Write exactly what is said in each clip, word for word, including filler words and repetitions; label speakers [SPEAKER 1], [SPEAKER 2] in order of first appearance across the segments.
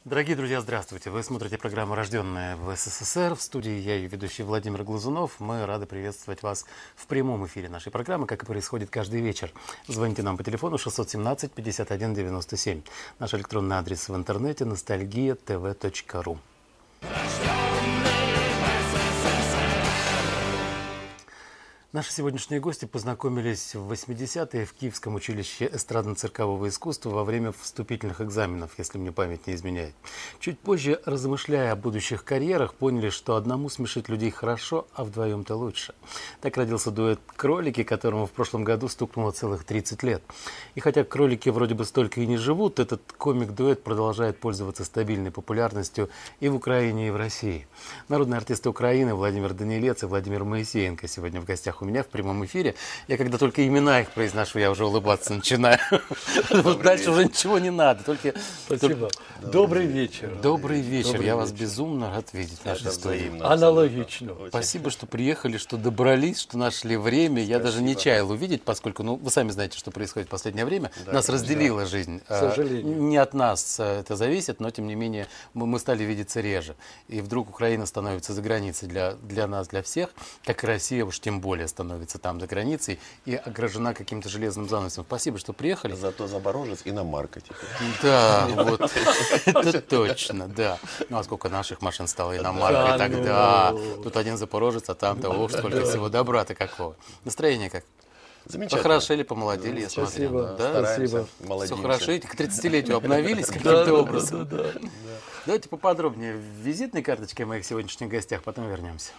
[SPEAKER 1] Дорогие друзья, здравствуйте. Вы смотрите программу «Рожденная в СССР». В студии я, ее ведущий Владимир Глазунов. Мы рады приветствовать вас в прямом эфире нашей программы, как и происходит каждый вечер. Звоните нам по телефону шестьсот семнадцать пятьдесят один девяносто семь. Наш электронный адрес в интернете ностальгия тв точка ру. Наши сегодняшние гости познакомились в восьмидесятые в Киевском училище эстрадно-циркового искусства во время вступительных экзаменов, если мне память не изменяет. Чуть позже, размышляя о будущих карьерах, поняли, что одному смешить людей хорошо, а вдвоем-то лучше. Так родился дуэт «Кролики», которому в прошлом году стукнуло целых тридцать лет. И хотя кролики вроде бы столько и не живут, этот комик-дуэт продолжает пользоваться стабильной популярностью и в Украине, и в России. Народные артисты Украины Владимир Данилец и Владимир Моисеенко сегодня в гостях у меня в прямом эфире. Я когда только имена их произношу, я уже улыбаться начинаю. Дальше уже ничего не надо. Только...
[SPEAKER 2] Спасибо. Добрый вечер.
[SPEAKER 1] Добрый вечер. Я вас безумно рад видеть в нашей студии.
[SPEAKER 2] Аналогично.
[SPEAKER 1] Спасибо, что приехали, что добрались, что нашли время. Я даже не чаял увидеть, поскольку, ну, вы сами знаете, что происходит в последнее время. Нас разделила жизнь.
[SPEAKER 2] К сожалению.
[SPEAKER 1] Не от нас это зависит, но тем не менее мы стали видеться реже. И вдруг Украина становится за границей для, для нас, для всех, как и Россия уж тем более становится там за границей и огражена каким-то железным занавесом. Спасибо, что приехали.
[SPEAKER 3] Зато Запорожец иномарка теперь.
[SPEAKER 1] Да, вот это точно, да. Ну а сколько наших машин стало иномаркой тогда. Тут один запорожец, а там-то уж сколько всего добра-то какого. Настроение как?
[SPEAKER 3] Замечательно.
[SPEAKER 1] Похорошели, помолодели, я смотрю.
[SPEAKER 2] Спасибо.
[SPEAKER 1] Да?
[SPEAKER 2] Спасибо.
[SPEAKER 1] Все хорошо, к тридцатилетию обновились каким-то образом.
[SPEAKER 2] Да, да, да.
[SPEAKER 1] Давайте поподробнее визитной карточкой моих сегодняшних гостях, потом вернемся.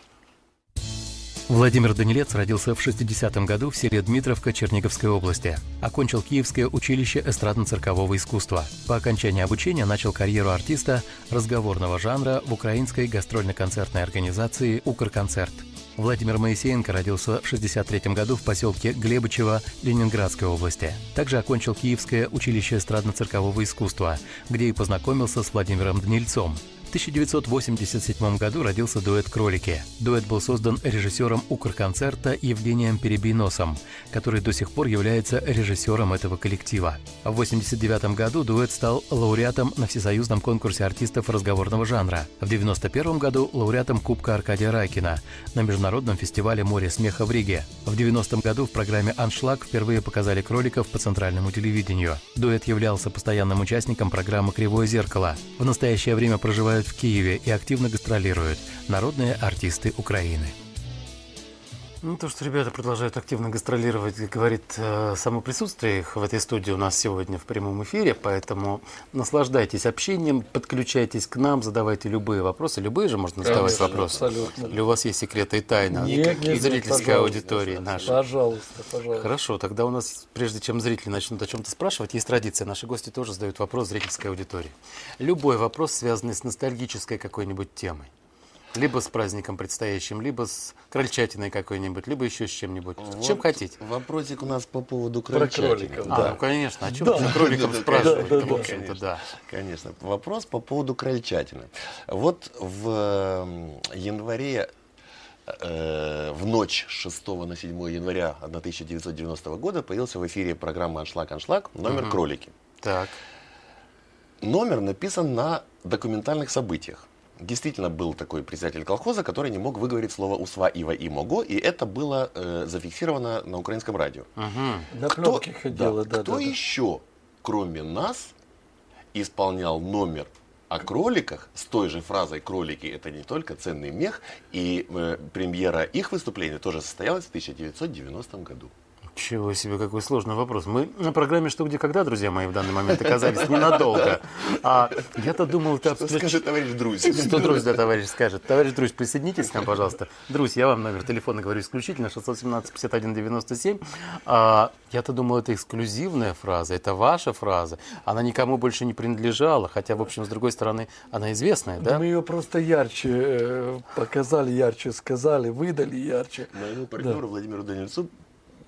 [SPEAKER 1] Владимир Данилец родился в шестидесятом году в селе Дмитровка Черниговской области. Окончил Киевское училище эстрадно-циркового искусства. По окончании обучения начал карьеру артиста разговорного жанра в украинской гастрольно-концертной организации «Укрконцерт». Владимир Моисеенко родился в шестьдесят третьем году в поселке Глебычево Ленинградской области. Также окончил Киевское училище эстрадно-циркового искусства, где и познакомился с Владимиром Данильцом. В тысяча девятьсот восемьдесят седьмом году родился дуэт «Кролики». Дуэт был создан режиссером «Укрконцерта» Евгением Перебийносом, который до сих пор является режиссером этого коллектива. В восемьдесят девятом году дуэт стал лауреатом на всесоюзном конкурсе артистов разговорного жанра. В девяносто первом году лауреатом Кубка Аркадия Райкина на международном фестивале «Море смеха» в Риге. В девяностом году в программе «Аншлаг» впервые показали кроликов по центральному телевидению. Дуэт являлся постоянным участником программы «Кривое зеркало». В настоящее время проживают в Киеве и активно гастролируют народные артисты Украины. Ну, то, что ребята продолжают активно гастролировать, говорит э, само присутствие их в этой студии у нас сегодня в прямом эфире, поэтому наслаждайтесь общением, подключайтесь к нам, задавайте любые вопросы, любые же можно задавать
[SPEAKER 2] Конечно,
[SPEAKER 1] вопросы.
[SPEAKER 2] абсолютно.
[SPEAKER 1] Или у вас есть секреты и тайны
[SPEAKER 2] Нет,
[SPEAKER 1] зрительской
[SPEAKER 2] нет,
[SPEAKER 1] аудитории нашей?
[SPEAKER 2] Пожалуйста, пожалуйста.
[SPEAKER 1] Хорошо, тогда у нас, прежде чем зрители начнут о чем-то спрашивать, есть традиция. Наши гости тоже задают вопрос зрительской аудитории. Любой вопрос, связанный с ностальгической какой-нибудь темой. Либо с праздником предстоящим, либо с крольчатиной какой-нибудь, либо еще с чем-нибудь.
[SPEAKER 3] Вот
[SPEAKER 1] Чем хотите.
[SPEAKER 3] Вопросик у нас по поводу
[SPEAKER 2] Про
[SPEAKER 3] крольчатины.
[SPEAKER 2] кроликов,
[SPEAKER 1] А,
[SPEAKER 2] да.
[SPEAKER 1] ну конечно, о чем
[SPEAKER 2] Да.
[SPEAKER 1] же кроликов
[SPEAKER 3] Да, да,
[SPEAKER 1] спрашивать,
[SPEAKER 2] да, да,
[SPEAKER 1] в общем-то,
[SPEAKER 3] конечно.
[SPEAKER 1] да.
[SPEAKER 3] Конечно. Вопрос по поводу крольчатины. Вот в э, январе, э, в ночь с шестого на седьмое января тысяча девятьсот девяностого года появился в эфире программы «Аншлаг, Аншлаг» номер «Кролики».
[SPEAKER 1] Так.
[SPEAKER 3] Номер написан на документальных событиях. Действительно был такой председатель колхоза, который не мог выговорить слово «усва», «ива» и «мого», и это было э, зафиксировано на украинском радио.
[SPEAKER 1] Угу.
[SPEAKER 2] На пленке ходила, да,
[SPEAKER 3] Кто
[SPEAKER 2] да, да.
[SPEAKER 3] еще, кроме нас, исполнял номер о кроликах с той же фразой «кролики» — это не только ценный мех, и э, премьера их выступления тоже состоялась в тысяча девятьсот девяностом году.
[SPEAKER 1] Чего себе, какой сложный вопрос. Мы на программе «Что, где, когда», друзья мои, в данный момент оказались ненадолго. А я-то думал, это
[SPEAKER 3] Что скажет товарищ Друзь?
[SPEAKER 1] Что Друзь, да, товарищ, скажет. Товарищ Друзь, присоединитесь к нам, пожалуйста. Друзь, я вам номер телефона говорю исключительно, шестьсот семнадцать пятьдесят один девяносто семь. А, я-то думал, это эксклюзивная фраза, это ваша фраза. Она никому больше не принадлежала, хотя, в общем, с другой стороны, она известная, да?
[SPEAKER 2] Мы ее просто ярче э, показали, ярче сказали, выдали ярче.
[SPEAKER 3] Моему партнеру Владимиру Данильцу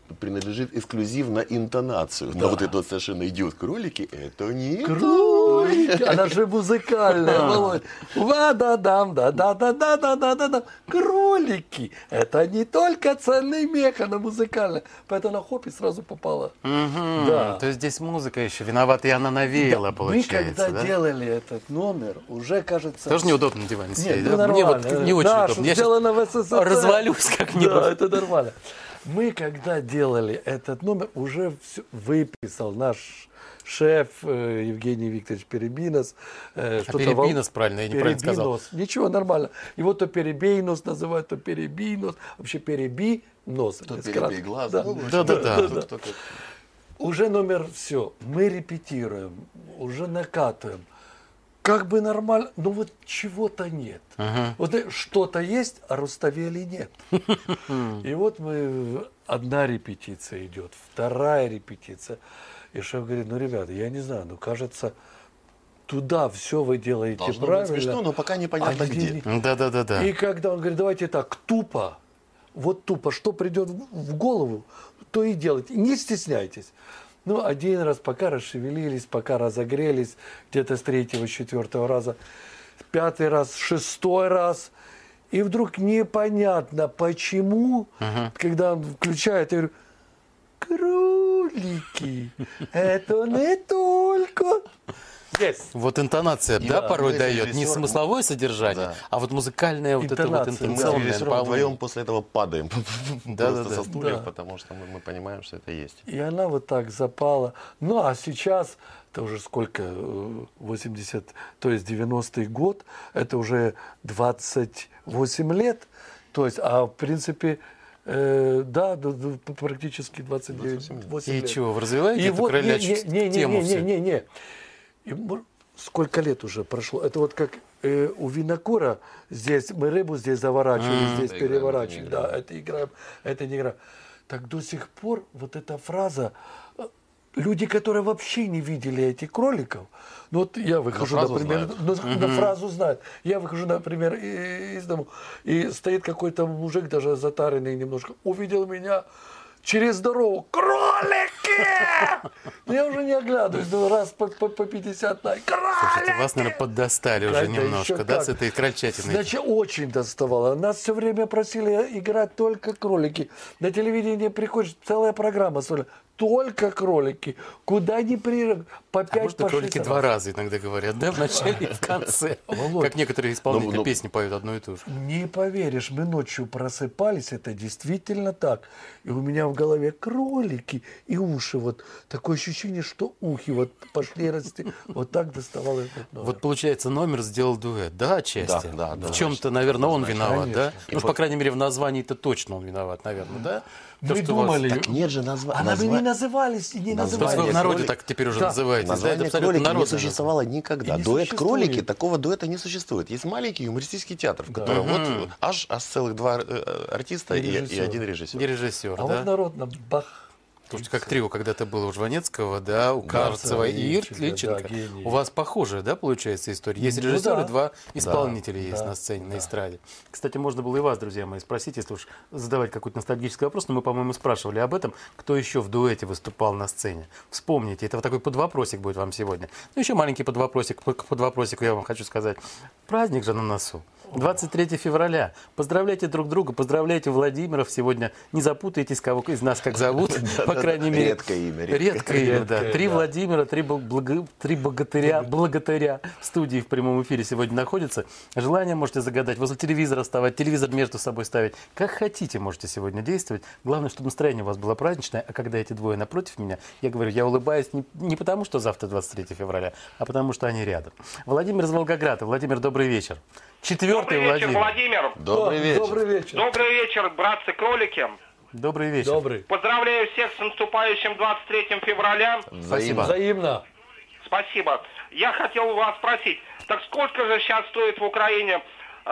[SPEAKER 3] принадлежит эксклюзивно интонацию. Да. Но вот это вот совершенно идет кролики, это не
[SPEAKER 2] Кролики, она же музыкальная, Володь. Ва-да-дам, да-да-да-да-да-да-да. Кролики, это не только ценный мех, она музыкальная. Поэтому на хоп и сразу попала.
[SPEAKER 1] Мгм.
[SPEAKER 2] Да.
[SPEAKER 1] То есть здесь музыка еще виновата, и она навеяла,
[SPEAKER 2] Мы
[SPEAKER 1] получается,
[SPEAKER 2] когда
[SPEAKER 1] да?
[SPEAKER 2] делали этот номер, уже кажется...
[SPEAKER 1] Тоже неудобно на диване сидеть,
[SPEAKER 2] Нет, ну
[SPEAKER 1] да? Мне вот
[SPEAKER 2] нормально.
[SPEAKER 1] не очень
[SPEAKER 2] Да,
[SPEAKER 1] удобно.
[SPEAKER 2] что
[SPEAKER 1] Я щас
[SPEAKER 2] сделано в СССР.
[SPEAKER 1] развалюсь как-нибудь.
[SPEAKER 2] Да, это нормально. Мы, когда делали этот номер, уже всё выписал наш шеф э, Евгений Викторович Перебинос. Э,
[SPEAKER 1] А
[SPEAKER 2] что-то
[SPEAKER 1] Перебинос,
[SPEAKER 2] вол-
[SPEAKER 1] правильно, я неправильно сказал.
[SPEAKER 2] Перебинос. Ничего, нормально. Его то Перебейнос называют, то Перебинос. Вообще Перебинос.
[SPEAKER 3] То
[SPEAKER 2] если
[SPEAKER 3] перебей
[SPEAKER 2] кратко.
[SPEAKER 3] глаз.
[SPEAKER 2] Да.
[SPEAKER 3] Ну, в общем,
[SPEAKER 1] Да-да-да.
[SPEAKER 3] кто- кто как.
[SPEAKER 2] Уже номер все. Мы репетируем, уже накатываем. Как бы нормально, но вот чего-то нет.
[SPEAKER 1] Ага.
[SPEAKER 2] Вот э, что-то есть, а Руставели нет. И вот мы, одна репетиция идет, вторая репетиция. И шеф говорит, ну, ребята, я не знаю, ну, кажется, туда все вы делаете
[SPEAKER 3] Должно быть
[SPEAKER 2] правильно.
[SPEAKER 3] смешно, но пока непонятно
[SPEAKER 2] а
[SPEAKER 3] где.
[SPEAKER 2] не-
[SPEAKER 1] Да-да-да-да.
[SPEAKER 2] И когда он говорит, давайте так, тупо, вот тупо, что придет в в голову, то и делайте, не стесняйтесь. Ну, один раз, пока расшевелились, пока разогрелись, где-то с третьего, с четвертого раза, пятый раз, шестой раз, и вдруг непонятно, почему, когда он включает, я говорю, кролики, это не только... Yes.
[SPEAKER 1] Вот интонация,
[SPEAKER 3] И
[SPEAKER 1] да,
[SPEAKER 3] да,
[SPEAKER 1] порой
[SPEAKER 3] мы с
[SPEAKER 1] дает не
[SPEAKER 3] режиссером-
[SPEAKER 1] смысловое содержание,
[SPEAKER 3] Да.
[SPEAKER 1] а вот музыкальное вот это вот
[SPEAKER 2] Интонация.
[SPEAKER 3] Мы с
[SPEAKER 1] интонационное
[SPEAKER 3] режиссером
[SPEAKER 1] наполнение.
[SPEAKER 3] вдвоем после этого падаем
[SPEAKER 1] Да,
[SPEAKER 3] просто
[SPEAKER 1] да,
[SPEAKER 3] со
[SPEAKER 1] да.
[SPEAKER 3] стульев,
[SPEAKER 2] Да.
[SPEAKER 3] потому что мы, мы понимаем, что это есть.
[SPEAKER 2] И она вот так запала. Ну, а сейчас, это уже сколько, э, восемьдесят, то есть девяностый год, это уже двадцать восемь лет. То есть, а в принципе, э, да, да, да, практически двадцать девять восемь
[SPEAKER 1] И
[SPEAKER 2] лет.
[SPEAKER 1] чего, вы развиваете
[SPEAKER 2] И
[SPEAKER 1] эту
[SPEAKER 2] вот, не,
[SPEAKER 1] кролячью
[SPEAKER 2] не, не, не,
[SPEAKER 1] тему
[SPEAKER 2] не,
[SPEAKER 1] всю?
[SPEAKER 2] не, не, не. И мо- сколько лет уже прошло? Это вот как э, у винокура здесь мы рыбу здесь заворачиваем,
[SPEAKER 1] М.
[SPEAKER 2] здесь
[SPEAKER 3] Это играем,
[SPEAKER 2] переворачиваем.
[SPEAKER 3] это не
[SPEAKER 2] Да, это играем, это не играем. Так до сих пор вот эта фраза, э, люди, которые вообще не видели этих кроликов, ну вот я выхожу,
[SPEAKER 3] фразу
[SPEAKER 2] например,
[SPEAKER 3] знают.
[SPEAKER 2] ну, на фразу знают. Я выхожу, например, и- из дому, и стоит какой-то мужик, даже затаренный немножко, увидел меня через дорогу. Кролики! Я уже не оглядываюсь, ну, раз по, по, по пятьдесят на
[SPEAKER 1] Слушайте, вас, наверное, поддостали уже
[SPEAKER 2] Да
[SPEAKER 1] немножко,
[SPEAKER 2] еще
[SPEAKER 1] да,
[SPEAKER 2] как.
[SPEAKER 1] с этой крольчатиной?
[SPEAKER 2] Значит, очень доставало. Нас все время просили играть только кролики. На телевидении приходит целая программа, смотри, только кролики. Куда ни при... По
[SPEAKER 1] А
[SPEAKER 2] пять,
[SPEAKER 1] может,
[SPEAKER 2] по
[SPEAKER 1] кролики
[SPEAKER 2] шесть
[SPEAKER 1] два
[SPEAKER 2] раз.
[SPEAKER 1] раза иногда говорят, да, в начале и в конце.
[SPEAKER 2] Володь.
[SPEAKER 1] Как некоторые исполнители
[SPEAKER 3] Ну, ну.
[SPEAKER 1] песни поют одну и ту же.
[SPEAKER 2] Не поверишь, мы ночью просыпались, это действительно так. И у меня в голове кролики и уши. Вот такое ощущение, что ухи вот пошли расти. Вот так доставал этот номер.
[SPEAKER 1] Вот получается, номер сделал дуэт, да, отчасти?
[SPEAKER 3] Да, да, да.
[SPEAKER 1] В чем-то, наверное, он виноват, да?
[SPEAKER 2] Конечно.
[SPEAKER 1] Ну, уж, по крайней мере, в названии-то точно он виноват, наверное, да? То,
[SPEAKER 2] Мы
[SPEAKER 1] что у вас-
[SPEAKER 2] думали,
[SPEAKER 3] Так нет же назва...
[SPEAKER 2] она бы
[SPEAKER 3] назва-
[SPEAKER 2] не назывались, и не
[SPEAKER 3] Название
[SPEAKER 1] То есть вы
[SPEAKER 2] назывались.
[SPEAKER 1] в народе
[SPEAKER 3] кролик-
[SPEAKER 1] так теперь уже
[SPEAKER 2] Да.
[SPEAKER 1] называетесь, да? Это
[SPEAKER 3] Название
[SPEAKER 1] абсолютно
[SPEAKER 3] кролики не
[SPEAKER 1] народное
[SPEAKER 3] существовало никогда.
[SPEAKER 2] И не
[SPEAKER 3] Дуэт
[SPEAKER 2] существует.
[SPEAKER 3] кролики, такого дуэта не существует. Есть маленький юмористический театр, в котором вот аж, аж целых два э, артиста
[SPEAKER 2] И
[SPEAKER 3] и, и
[SPEAKER 2] режиссер.
[SPEAKER 3] один режиссер.
[SPEAKER 1] Не режиссер,
[SPEAKER 2] А
[SPEAKER 1] да?
[SPEAKER 2] вот народно бах.
[SPEAKER 1] Слушайте, как трио когда-то было у Жванецкого, да, у Карцева и
[SPEAKER 2] Ильченко,
[SPEAKER 1] Иртличенко.
[SPEAKER 2] да, гений.
[SPEAKER 1] У вас похожая, да, получается история? Есть
[SPEAKER 2] Ну
[SPEAKER 1] режиссер
[SPEAKER 2] да.
[SPEAKER 1] и два исполнителя есть
[SPEAKER 2] да,
[SPEAKER 1] на сцене, на
[SPEAKER 2] да.
[SPEAKER 1] эстраде. Кстати, можно было и вас, друзья мои, спросить, если уж задавать какой-то ностальгический вопрос, но мы, по-моему, спрашивали об этом, кто еще в дуэте выступал на сцене. Вспомните, это вот такой подвопросик будет вам сегодня. Ну, еще маленький подвопросик, к подвопросику я вам хочу сказать. Праздник же на носу. двадцать третьего февраля. Поздравляйте друг друга, поздравляйте Владимиров сегодня. Не запутайтесь, кого из нас как зовут, по крайней мере.
[SPEAKER 3] Редкое имя, редкое.
[SPEAKER 1] Редкое имя, да.
[SPEAKER 2] Редкое,
[SPEAKER 1] Три
[SPEAKER 2] да.
[SPEAKER 1] Владимира, три, благо- три богатыря, благотыря в студии в прямом эфире сегодня находятся. Желание можете загадать, возле телевизора вставать, телевизор между собой ставить. Как хотите можете сегодня действовать. Главное, чтобы настроение у вас было праздничное. А когда эти двое напротив меня, я говорю, я улыбаюсь не, не потому, что завтра двадцать третьего февраля, а потому, что они рядом. Владимир из Волгограда. Владимир, добрый вечер. Четвертый
[SPEAKER 4] Добрый вечер,
[SPEAKER 1] Владимир.
[SPEAKER 4] Владимир.
[SPEAKER 3] Добрый
[SPEAKER 2] О,
[SPEAKER 3] вечер.
[SPEAKER 2] Добрый вечер.
[SPEAKER 4] Добрый вечер, братцы-кролики.
[SPEAKER 1] Добрый вечер.
[SPEAKER 2] Добрый.
[SPEAKER 4] Поздравляю всех с наступающим двадцать третьим февраля.
[SPEAKER 3] Взаимно.
[SPEAKER 2] Взаимно.
[SPEAKER 4] Спасибо. Я хотел у вас спросить, так сколько же сейчас стоит в Украине э,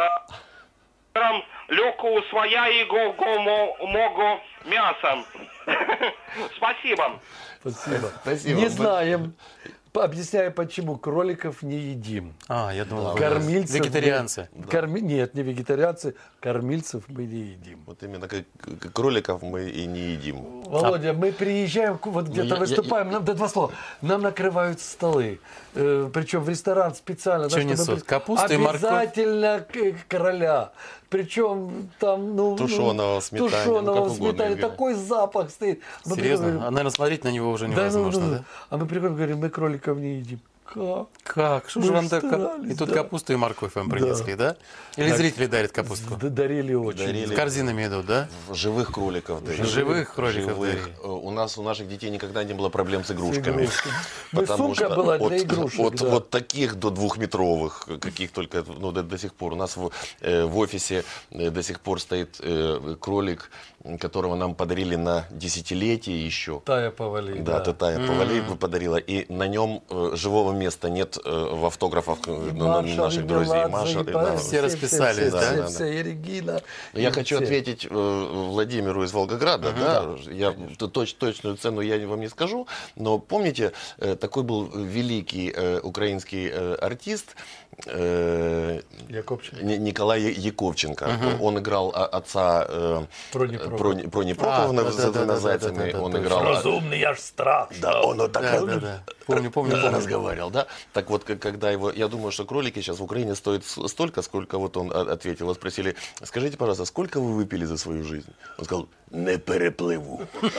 [SPEAKER 4] грамм легкого своя и го-го-мо-го мяса? Спасибо.
[SPEAKER 2] Спасибо.
[SPEAKER 3] Спасибо.
[SPEAKER 2] Не знаем. Объясняю, почему кроликов не едим.
[SPEAKER 1] А, я думал, вы
[SPEAKER 2] Кормильцев
[SPEAKER 1] вегетарианцы.
[SPEAKER 2] мы- корми- Нет, не вегетарианцы, кормильцев мы не едим.
[SPEAKER 3] Вот именно как, как кроликов мы и не едим.
[SPEAKER 2] Володя, мы приезжаем, вот где-то
[SPEAKER 3] я- я-
[SPEAKER 2] выступаем, нам, да, два слова, нам накрывают столы, э, причем в ресторан специально.
[SPEAKER 1] Что
[SPEAKER 2] да, чтобы
[SPEAKER 1] несут?
[SPEAKER 2] при-
[SPEAKER 1] Капусту и морковь?
[SPEAKER 2] Обязательно к- короля. Причем там, ну...
[SPEAKER 3] Тушеного
[SPEAKER 2] ну,
[SPEAKER 3] в сметане,
[SPEAKER 2] Тушеного
[SPEAKER 3] ну, как
[SPEAKER 2] в
[SPEAKER 3] угодно,
[SPEAKER 2] сметане.
[SPEAKER 3] Игорь.
[SPEAKER 2] Такой запах стоит. Мы
[SPEAKER 1] Серьезно?
[SPEAKER 2] приходим,
[SPEAKER 1] А, наверное, смотреть на него уже
[SPEAKER 2] да, ну,
[SPEAKER 1] невозможно,
[SPEAKER 2] ну,
[SPEAKER 1] да?
[SPEAKER 2] А мы приходим, говорим, мы кроликов не едим. Как?
[SPEAKER 1] Как? Что
[SPEAKER 2] Мы
[SPEAKER 1] же
[SPEAKER 2] ж
[SPEAKER 1] вам так?
[SPEAKER 2] старались,
[SPEAKER 1] И тут
[SPEAKER 2] да.
[SPEAKER 1] капусту и морковь вам принесли, да? Или
[SPEAKER 2] Так.
[SPEAKER 1] зрители дарят капустку?
[SPEAKER 2] Д- Дарили очень.
[SPEAKER 3] Дарили.
[SPEAKER 1] С корзинами идут, да?
[SPEAKER 3] Живых кроликов дарили.
[SPEAKER 1] Живых кроликов
[SPEAKER 3] Живых.
[SPEAKER 1] дарили.
[SPEAKER 3] Э, У нас, у наших детей никогда не было проблем с
[SPEAKER 2] С
[SPEAKER 3] игрушками.
[SPEAKER 2] игрушками. Ну,
[SPEAKER 3] Потому
[SPEAKER 2] сумка
[SPEAKER 3] что
[SPEAKER 2] была для
[SPEAKER 3] от,
[SPEAKER 2] игрушек,
[SPEAKER 3] от
[SPEAKER 2] да.
[SPEAKER 3] вот таких до двухметровых, каких только ну, до, до сих пор. У нас в, э, в офисе э, до сих пор стоит э, кролик, которого нам подарили на десятилетие еще.
[SPEAKER 2] Тая Повалий.
[SPEAKER 3] Да, Татая Повалей подарила. И на нем э, живого места нет э, в автографах э, ну,
[SPEAKER 2] Маша,
[SPEAKER 3] наших друзей.
[SPEAKER 2] Меладзе,
[SPEAKER 3] Маша,
[SPEAKER 2] и
[SPEAKER 3] да.
[SPEAKER 2] Павел,
[SPEAKER 1] Все расписались,
[SPEAKER 2] все,
[SPEAKER 1] да?
[SPEAKER 2] все,
[SPEAKER 3] Да, да,
[SPEAKER 2] все, и Регина.
[SPEAKER 3] Я
[SPEAKER 2] и
[SPEAKER 3] хочу
[SPEAKER 2] все.
[SPEAKER 3] ответить э, Владимиру из Волгограда. Да, я т- точ- точную цену я вам не скажу, но помните, э, такой был великий э, украинский э, артист э,
[SPEAKER 2] Якобченко.
[SPEAKER 3] Ни- Николай Яковченко. Он играл а- отца э,
[SPEAKER 2] Прони Прокопова.
[SPEAKER 3] Прони- Прони Прокопова
[SPEAKER 1] А,
[SPEAKER 3] на-
[SPEAKER 1] да,
[SPEAKER 3] за
[SPEAKER 1] да, да,
[SPEAKER 3] двумя
[SPEAKER 1] да,
[SPEAKER 3] зайцами.
[SPEAKER 1] да, да,
[SPEAKER 3] Он
[SPEAKER 1] да,
[SPEAKER 3] играл...
[SPEAKER 2] Разумный, я ж страх.
[SPEAKER 3] Да, он вот так
[SPEAKER 1] Да, да, да. Помню, помню, помню.
[SPEAKER 3] разговаривал, да? Так вот, к- когда его... Я думаю, что кролики сейчас в Украине стоят с- столько, сколько вот он о- ответил. Его спросили, скажите, пожалуйста, сколько вы выпили за свою жизнь? Он сказал, не переплыву.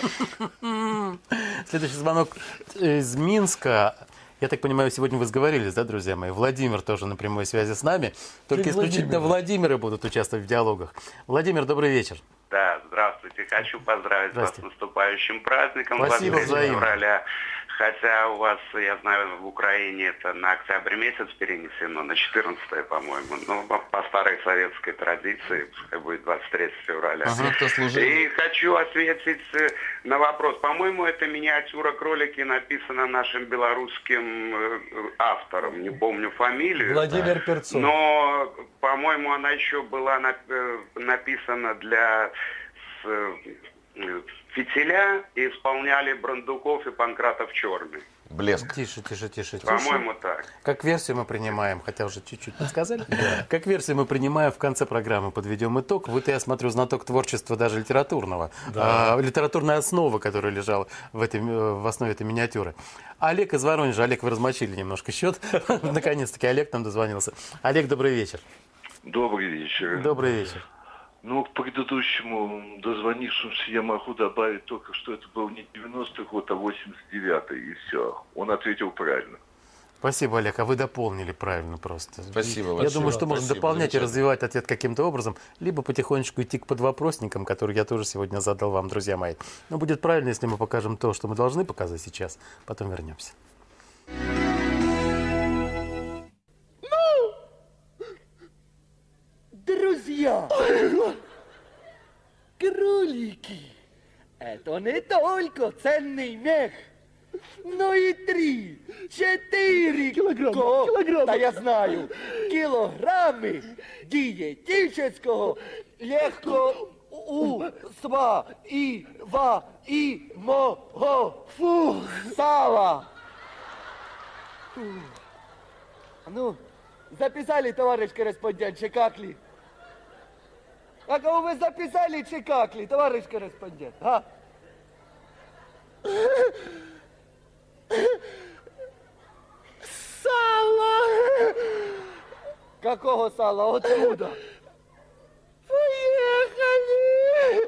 [SPEAKER 1] Следующий звонок из Минска. Я так понимаю, сегодня вы сговорились, да, друзья мои? Владимир тоже на прямой связи с нами. Только
[SPEAKER 2] Ты
[SPEAKER 1] исключительно
[SPEAKER 2] Владимир.
[SPEAKER 1] Владимиры будут участвовать в диалогах. Владимир, добрый вечер.
[SPEAKER 5] Да, здравствуйте. Хочу поздравить вас с
[SPEAKER 1] Здрасте.
[SPEAKER 5] наступающим праздником
[SPEAKER 1] Спасибо,
[SPEAKER 5] двадцать третьего
[SPEAKER 1] взаимно.
[SPEAKER 5] февраля. Хотя у вас, я знаю, в Украине это на октябрь месяц перенесено, на четырнадцатое, по-моему. Ну, по по старой советской традиции, пускай будет двадцать третьего февраля.
[SPEAKER 3] Все, кто служил...
[SPEAKER 5] И хочу ответить э, на вопрос. По-моему, эта миниатюра кролики написана нашим белорусским э, автором. Не помню фамилию.
[SPEAKER 2] Владимир Перцов.
[SPEAKER 5] Но, по-моему, она еще была нап- э, написана для с, э, фитиля, и исполняли Брандуков и Панкратов Черный.
[SPEAKER 3] Блеск.
[SPEAKER 1] Тише, тише, тише, тише.
[SPEAKER 5] По-моему, так.
[SPEAKER 1] Как версию мы принимаем, хотя уже чуть-чуть подсказали. Как версию мы принимаем в конце программы, подведем итог. Вы-то, я смотрю, знаток творчества даже литературного. А, литературная основа, которая лежала в, этой, э, в основе этой миниатюры. Олег из Воронежа. Олег, вы размочили немножко счет. Наконец-таки Олег нам дозвонился. Олег, добрый вечер.
[SPEAKER 6] Добрый вечер.
[SPEAKER 1] Добрый вечер.
[SPEAKER 6] Ну, к предыдущему дозвонившемуся я могу добавить только, что это был не девяностый год, а восемьдесят девятый, и все. Он ответил правильно.
[SPEAKER 1] Спасибо, Олег. А вы дополнили правильно просто.
[SPEAKER 3] Спасибо
[SPEAKER 1] Я
[SPEAKER 3] большое.
[SPEAKER 1] думаю, что можно
[SPEAKER 3] Спасибо,
[SPEAKER 1] дополнять и
[SPEAKER 3] замечательно.
[SPEAKER 1] развивать ответ каким-то образом, либо потихонечку идти к подвопросникам, которые я тоже сегодня задал вам, друзья мои. Но будет правильно, если мы покажем то, что мы должны показать сейчас, потом вернемся.
[SPEAKER 7] Друзья, кролики, это не только ценный мех, но и три, четыре килограмма, килограмма. Да я знаю, килограммы диетического легко усва и ва и мо фу сала. Ну, записали, товарищ корреспондент, чекакли? А кого вы записали, чекакли, товарищ корреспондент, а? Сало! Какого сала? Откуда? Поехали!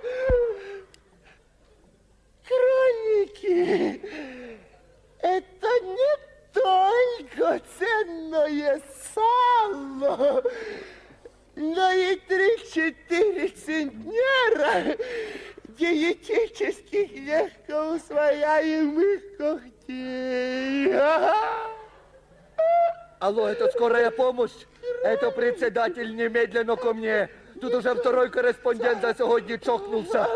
[SPEAKER 7] Кролики! Это не только ценное сало, но и три-четыре центнера диетических легко усвояемых когтей. Алло, это скорая помощь? Это председатель немедленно ко мне. Тут уже второй корреспондент за сегодня чокнулся.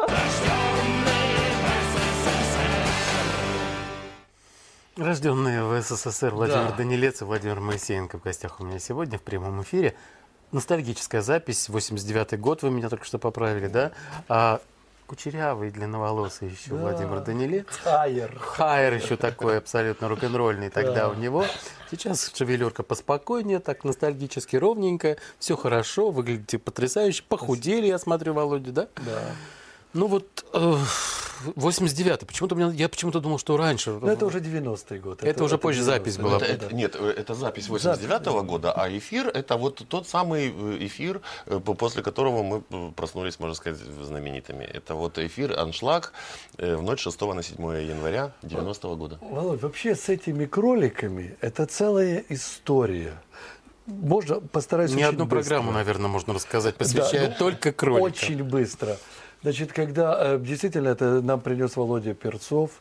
[SPEAKER 1] Рожденные в СССР Владимир
[SPEAKER 2] Да.
[SPEAKER 1] Данилец и Владимир Моисеенко в гостях у меня сегодня в прямом эфире. Ностальгическая запись, восемьдесят девятый год, вы меня только что поправили, да? А Кучерявый, длинноволосый еще
[SPEAKER 2] Да.
[SPEAKER 1] Владимир Данилец.
[SPEAKER 2] Хайер.
[SPEAKER 1] Хайер еще такой абсолютно рок-н-ролльный тогда
[SPEAKER 2] Да.
[SPEAKER 1] у него. Сейчас шевелюрка поспокойнее, так ностальгически ровненькая. Все хорошо, выглядите потрясающе. Похудели, я смотрю, Володя, да?
[SPEAKER 2] Да.
[SPEAKER 1] Ну вот э, восемьдесят девятый. Почему-то у меня- я почему-то думал, что раньше.
[SPEAKER 2] Но это уже девяностый год.
[SPEAKER 1] Это уже позже запись была.
[SPEAKER 3] Это- это- нет, э, это запись восемьдесят девятого года, а эфир это вот тот самый э, эфир, э, по- после которого мы э, проснулись, можно сказать, знаменитыми. Это вот эфир «Аншлаг» э, в ночь шестого на седьмое января девяностого года.
[SPEAKER 2] Володь, вообще с этими кроликами это целая история. Можно постараюсь
[SPEAKER 1] Не
[SPEAKER 2] очень
[SPEAKER 1] одну
[SPEAKER 2] быстро.
[SPEAKER 1] программу, наверное, можно рассказать,
[SPEAKER 2] Да,
[SPEAKER 1] посвящая
[SPEAKER 2] ну,
[SPEAKER 1] только кроликам.
[SPEAKER 2] Очень быстро. Значит, когда э, действительно это нам принес Володя Перцов,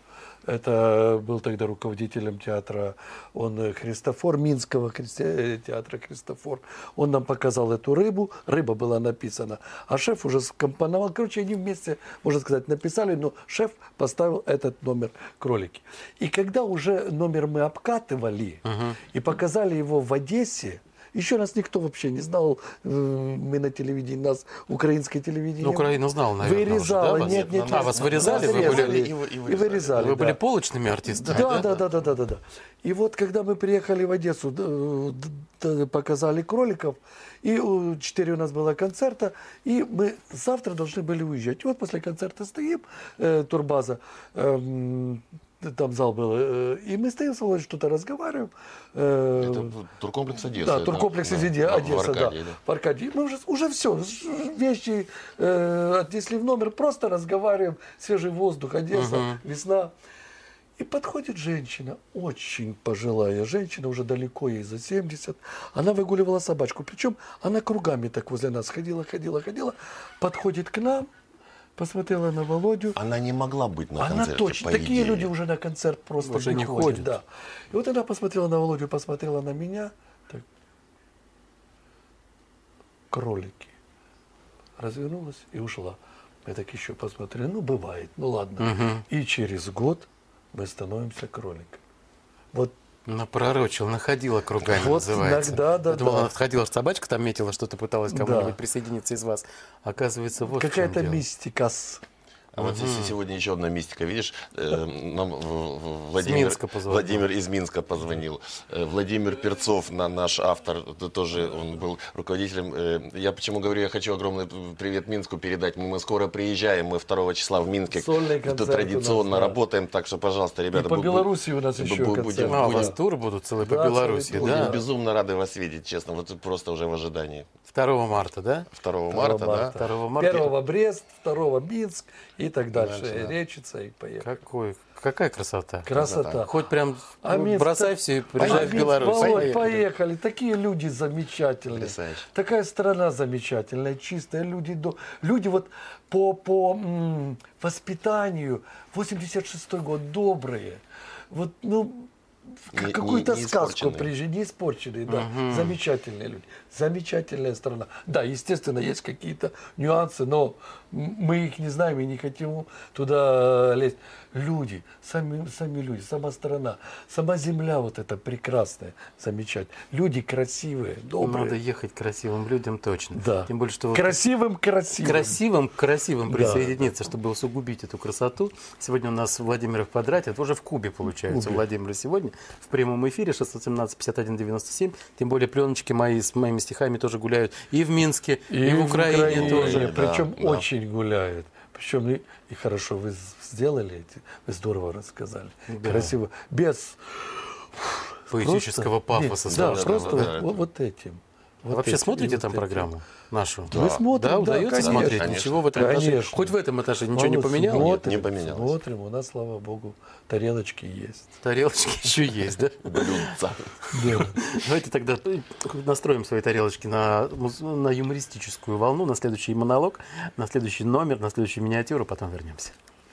[SPEAKER 2] это был тогда руководителем театра, он э, Христофор, Минского христи- э, театра Христофор. Он нам показал эту рыбу, рыба была написана, а шеф уже скомпоновал. Короче, они вместе, можно сказать, написали, но шеф поставил этот номер кролики. И когда уже номер мы обкатывали и показали его в Одессе, еще нас никто вообще не знал, э, мы на телевидении, нас украинское телевидение.
[SPEAKER 1] Ну, Украина знала, наверное,
[SPEAKER 2] Вырезала,
[SPEAKER 1] уже, да, вас?
[SPEAKER 2] нет, нет,
[SPEAKER 1] А,
[SPEAKER 2] нет.
[SPEAKER 1] вас вырезали?
[SPEAKER 2] Нас
[SPEAKER 1] Вы были-
[SPEAKER 2] резали
[SPEAKER 3] и
[SPEAKER 2] и,
[SPEAKER 3] вы- и
[SPEAKER 2] и
[SPEAKER 3] вырезали.
[SPEAKER 2] вырезали.
[SPEAKER 1] Вы были
[SPEAKER 2] да.
[SPEAKER 1] полочными артистами,
[SPEAKER 2] Да, да, да, да, да, да, да. И вот когда мы приехали в Одессу, д- д- д- показали кроликов, и у- четыре у нас было концерта, и мы завтра должны были уезжать. И вот после концерта стоим, э, турбаза, эм, там зал был, э, и мы стоим с Володей, что-то разговариваем. э,
[SPEAKER 3] Это туркомплекс Одесса.
[SPEAKER 2] да,
[SPEAKER 3] это,
[SPEAKER 2] туркомплекс
[SPEAKER 3] да,
[SPEAKER 2] Одесса,
[SPEAKER 3] да, в
[SPEAKER 2] Одесса, да.
[SPEAKER 3] Аркадии, да.
[SPEAKER 2] В Аркадии. Мы уже, уже все, вещи э, отнесли в номер, просто разговариваем, свежий воздух, Одесса, весна. И подходит женщина, очень пожилая женщина, уже далеко ей за семьдесят. Она выгуливала собачку. Причем она кругами так возле нас ходила, ходила, ходила. Подходит к нам, посмотрела на Володю.
[SPEAKER 3] Она не могла быть на
[SPEAKER 2] Она
[SPEAKER 3] концерте,
[SPEAKER 2] точно.
[SPEAKER 3] по
[SPEAKER 2] Такие
[SPEAKER 3] идее.
[SPEAKER 2] люди уже на концерт просто
[SPEAKER 1] Уже
[SPEAKER 2] не
[SPEAKER 1] не
[SPEAKER 2] ходят.
[SPEAKER 1] ходят.
[SPEAKER 2] Да. И вот она посмотрела на Володю, посмотрела на меня. Так. Кролики. Развернулась и ушла. Я так еще посмотрел. Ну, бывает. Ну, ладно. И через год мы становимся кроликами. Вот
[SPEAKER 1] Напророчил, находила кругами,
[SPEAKER 2] Вот
[SPEAKER 1] называется.
[SPEAKER 2] иногда, да,
[SPEAKER 1] Я думал,
[SPEAKER 2] да.
[SPEAKER 1] она ходила, собачка там метила, что-то пыталась кому-нибудь
[SPEAKER 2] Да.
[SPEAKER 1] присоединиться из вас. Оказывается, вот в чем
[SPEAKER 2] какая-то
[SPEAKER 1] дело.
[SPEAKER 2] мистика.
[SPEAKER 3] А вот здесь сегодня еще одна мистика, видишь, э, нам в- в- Владимир,
[SPEAKER 1] Минска позвонил.
[SPEAKER 3] Владимир из Минска позвонил. Э, Владимир Перцов, на- наш автор, т- тоже он был руководителем. Э, Я почему говорю, я хочу огромный привет Минску передать. Мы, мы скоро приезжаем, мы второго числа в Минске.
[SPEAKER 2] Сольный
[SPEAKER 3] Т-
[SPEAKER 2] концерт
[SPEAKER 3] Традиционно
[SPEAKER 2] у нас, да.
[SPEAKER 3] работаем, так что, пожалуйста, ребята.
[SPEAKER 2] по
[SPEAKER 3] бу- бу-
[SPEAKER 2] Беларуси у нас
[SPEAKER 3] бу-
[SPEAKER 2] еще
[SPEAKER 3] бу-
[SPEAKER 2] концерт.
[SPEAKER 3] будем-
[SPEAKER 1] А, у вас
[SPEAKER 3] будем-
[SPEAKER 1] туры будут целые по
[SPEAKER 2] Да,
[SPEAKER 1] Беларуси,
[SPEAKER 2] целый тур.
[SPEAKER 1] да?
[SPEAKER 3] будем безумно рады вас видеть, честно. Вот просто уже в ожидании.
[SPEAKER 1] второго марта, да?
[SPEAKER 3] второго
[SPEAKER 2] второго
[SPEAKER 3] марта, да?
[SPEAKER 2] марта.
[SPEAKER 1] второго марта.
[SPEAKER 2] Первого Брест, второго Минск и так дальше.
[SPEAKER 3] Дальше, да.
[SPEAKER 2] Речица и поехали.
[SPEAKER 1] Какой, какая красота.
[SPEAKER 2] Красота.
[SPEAKER 1] Хоть прям
[SPEAKER 2] А
[SPEAKER 1] ну,
[SPEAKER 2] Минск
[SPEAKER 1] бросай
[SPEAKER 2] так-
[SPEAKER 1] все и
[SPEAKER 2] А
[SPEAKER 1] приезжай в
[SPEAKER 2] Минск,
[SPEAKER 1] Беларусь.
[SPEAKER 2] Володь,
[SPEAKER 1] Поехали.
[SPEAKER 2] поехали. Такие люди замечательные.
[SPEAKER 3] Потрясающе.
[SPEAKER 2] Такая страна замечательная, чистая. Люди, до- люди вот по, по м, воспитанию, восемьдесят шестой год, добрые. Вот, ну, в
[SPEAKER 3] Не-
[SPEAKER 2] какую-то
[SPEAKER 3] не- не
[SPEAKER 2] сказку
[SPEAKER 3] испорченные.
[SPEAKER 2] приезжали, не испорченные, да. Замечательные люди. Замечательная страна. Да, естественно, есть какие-то нюансы, но м- мы их не знаем и не хотим туда лезть. Люди, сами, сами люди, сама страна, сама земля вот эта прекрасная, замечательная. Люди красивые, добрые.
[SPEAKER 1] Надо ехать красивым людям точно.
[SPEAKER 2] Да.
[SPEAKER 1] Тем более, что вот
[SPEAKER 2] Красивым, красивым.
[SPEAKER 1] красивым к красивым
[SPEAKER 2] Да.
[SPEAKER 1] присоединиться, чтобы усугубить эту красоту. Сегодня у нас Владимир в квадрате, это уже в Кубе получается.
[SPEAKER 2] Кубе.
[SPEAKER 1] Владимир сегодня в прямом эфире шестьсот семнадцать пятьдесят один девяносто семь. Тем более пленочки мои с моими стихами тоже гуляют и в Минске, и, в Украине, тоже.
[SPEAKER 3] да,
[SPEAKER 2] Причем
[SPEAKER 3] да.
[SPEAKER 2] очень гуляют. Причем и, и хорошо вы сделали, эти- вы здорово рассказали.
[SPEAKER 1] Да.
[SPEAKER 2] Красиво. Без
[SPEAKER 1] Поэтического
[SPEAKER 2] просто-
[SPEAKER 1] пафоса.
[SPEAKER 2] нет, Да,
[SPEAKER 1] сложного,
[SPEAKER 2] просто
[SPEAKER 3] да,
[SPEAKER 2] вот,
[SPEAKER 3] это-
[SPEAKER 2] вот этим.
[SPEAKER 1] А
[SPEAKER 2] Вот
[SPEAKER 1] вообще
[SPEAKER 2] этим,
[SPEAKER 1] смотрите
[SPEAKER 2] вот
[SPEAKER 1] там
[SPEAKER 2] этим.
[SPEAKER 1] программу нашу?
[SPEAKER 2] Мы смотрим,
[SPEAKER 1] Да,
[SPEAKER 2] да,
[SPEAKER 1] удается
[SPEAKER 2] конечно.
[SPEAKER 1] смотреть?
[SPEAKER 3] Конечно.
[SPEAKER 1] Ничего в этом отношении?
[SPEAKER 2] Конечно.
[SPEAKER 1] Хоть в этом этаже ничего не
[SPEAKER 2] Володь,
[SPEAKER 1] поменялось?
[SPEAKER 2] Смотрим,
[SPEAKER 3] не поменялось.
[SPEAKER 2] Смотрим, у нас, слава богу, тарелочки есть.
[SPEAKER 1] Тарелочки еще есть, да?
[SPEAKER 3] Блюдца.
[SPEAKER 2] Да.
[SPEAKER 1] Давайте тогда настроим свои тарелочки на, муз- на юмористическую волну, на следующий монолог, на следующий номер, на следующую миниатюру, потом вернемся.